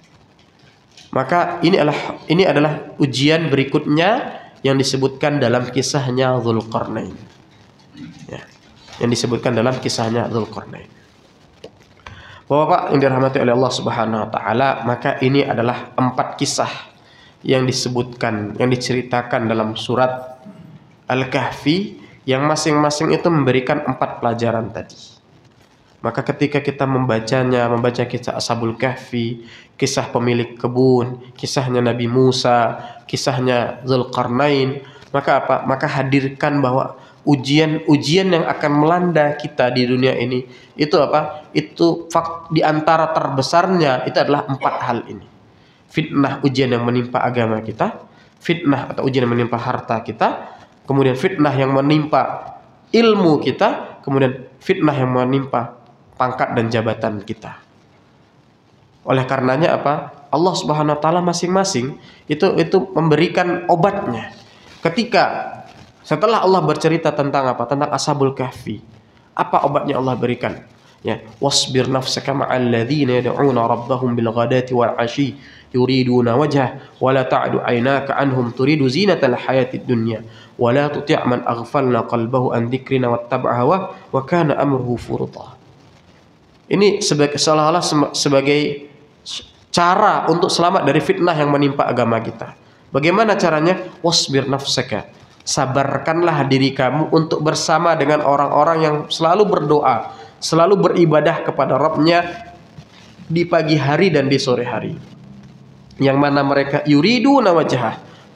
Maka ini adalah ini adalah ujian berikutnya yang disebutkan dalam kisahnya Dzulqarnain. Ya. Yang disebutkan dalam kisahnya Dzulqarnain. Bapak-bapak yang dirahmati oleh Allah Subhanahu Wa Taala, maka ini adalah empat kisah yang disebutkan, yang diceritakan dalam surat Al-Kahfi, yang masing-masing itu memberikan empat pelajaran tadi. Maka ketika kita membacanya, membaca kisah Ashabul Kahfi, kisah pemilik kebun, kisahnya Nabi Musa, kisahnya Dzulqarnain, maka apa? Maka hadirkan bahwa ujian-ujian yang akan melanda kita di dunia ini itu apa? Itu fakt di antara terbesarnya itu adalah empat hal ini. Fitnah ujian yang menimpa agama kita, fitnah atau ujian yang menimpa harta kita, kemudian fitnah yang menimpa ilmu kita, kemudian fitnah yang menimpa pangkat dan jabatan kita. Oleh karenanya apa? Allah Subhanahu Wa Taala masing-masing itu itu memberikan obatnya. Ketika setelah Allah bercerita tentang apa? Tentang Ashabul Kahfi. Apa obatnya Allah berikan? Ya, wasbir nafsaka ma'al ladzina yad'una rabbahum bil ghadati wal 'ashi yuriduna wajhah wa la ta'du 'ainaka 'anhum turidu zinatal hayatid dunya wa la tuti' man aghfalna qalbahu an dzikrina wattaba'a hawa wa kana amruhu furta. Ini sebagai seolah-olah sebagai cara untuk selamat dari fitnah yang menimpa agama kita. Bagaimana caranya? Wasbir nafsaka. Sabarkanlah diri kamu untuk bersama dengan orang-orang yang selalu berdoa, selalu beribadah kepada Rabb-nya di pagi hari dan di sore hari. Yang mana mereka yuriduna wajhah,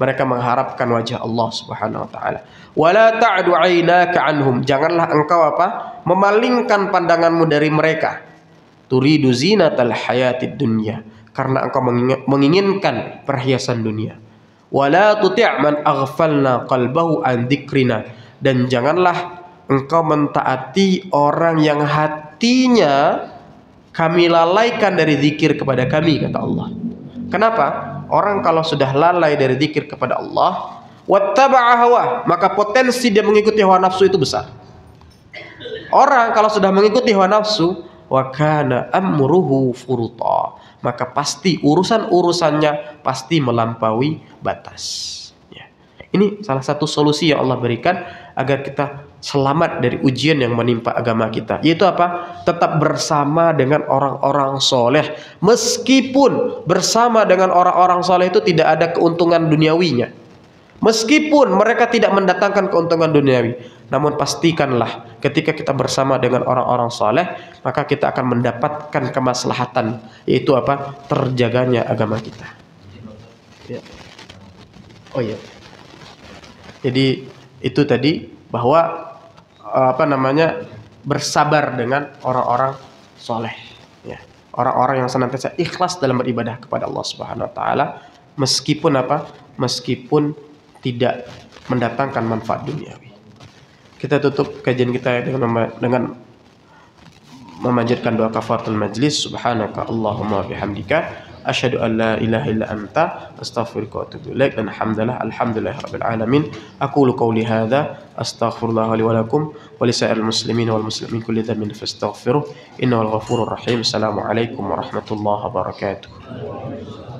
mereka mengharapkan wajah Allah Subhanahu wa taala. Wala ta'du 'ainaka 'anhum, janganlah engkau apa? Memalingkan pandanganmu dari mereka. Turidu zinatal hayatid dunya, karena engkau menginginkan perhiasan dunia. Wala tuti' man aghfalna qalbahu an dzikrina, dan janganlah engkau mentaati orang yang hatinya kami lalaikan dari zikir kepada kami, kata Allah. Kenapa? Orang kalau sudah lalai dari zikir kepada Allah, wattaba'a hawa, maka potensi dia mengikuti hawa nafsu itu besar. Orang kalau sudah mengikuti hawa nafsu, wa kana amruhu furuta, maka pasti urusan-urusannya pasti melampaui batas. Ya. Ini salah satu solusi yang Allah berikan agar kita selamat dari ujian yang menimpa agama kita, yaitu apa? Tetap bersama dengan orang-orang soleh. Meskipun bersama dengan orang-orang soleh itu tidak ada keuntungan duniawinya, meskipun mereka tidak mendatangkan keuntungan duniawi, namun pastikanlah ketika kita bersama dengan orang-orang soleh, maka kita akan mendapatkan kemaslahatan, yaitu apa? Terjaganya agama kita. Ya. Oh iya. Jadi itu tadi bahwa apa namanya bersabar dengan orang-orang soleh, ya, orang-orang yang senantiasa ikhlas dalam beribadah kepada Allah Subhanahu Wa Taala, meskipun apa, meskipun tidak mendatangkan manfaat duniawi. Kita tutup kajian kita dengan dengan memanjatkan doa kafaratul majlis. Subhanaka Allahumma bihamdika asyhadu an la ilaha illa anta astaghfiruka wa atubu ilaik. Dan alhamdulillah alhamdulillahirabbil alamin. Aqulu qawli hadza astaghfirullah li wa lakum wa li sa'iril muslimin wal muslimin kulli dhanbin fastaghfiruh innahu al ghafurur rahim. Assalamualaikum warahmatullahi wabarakatuh.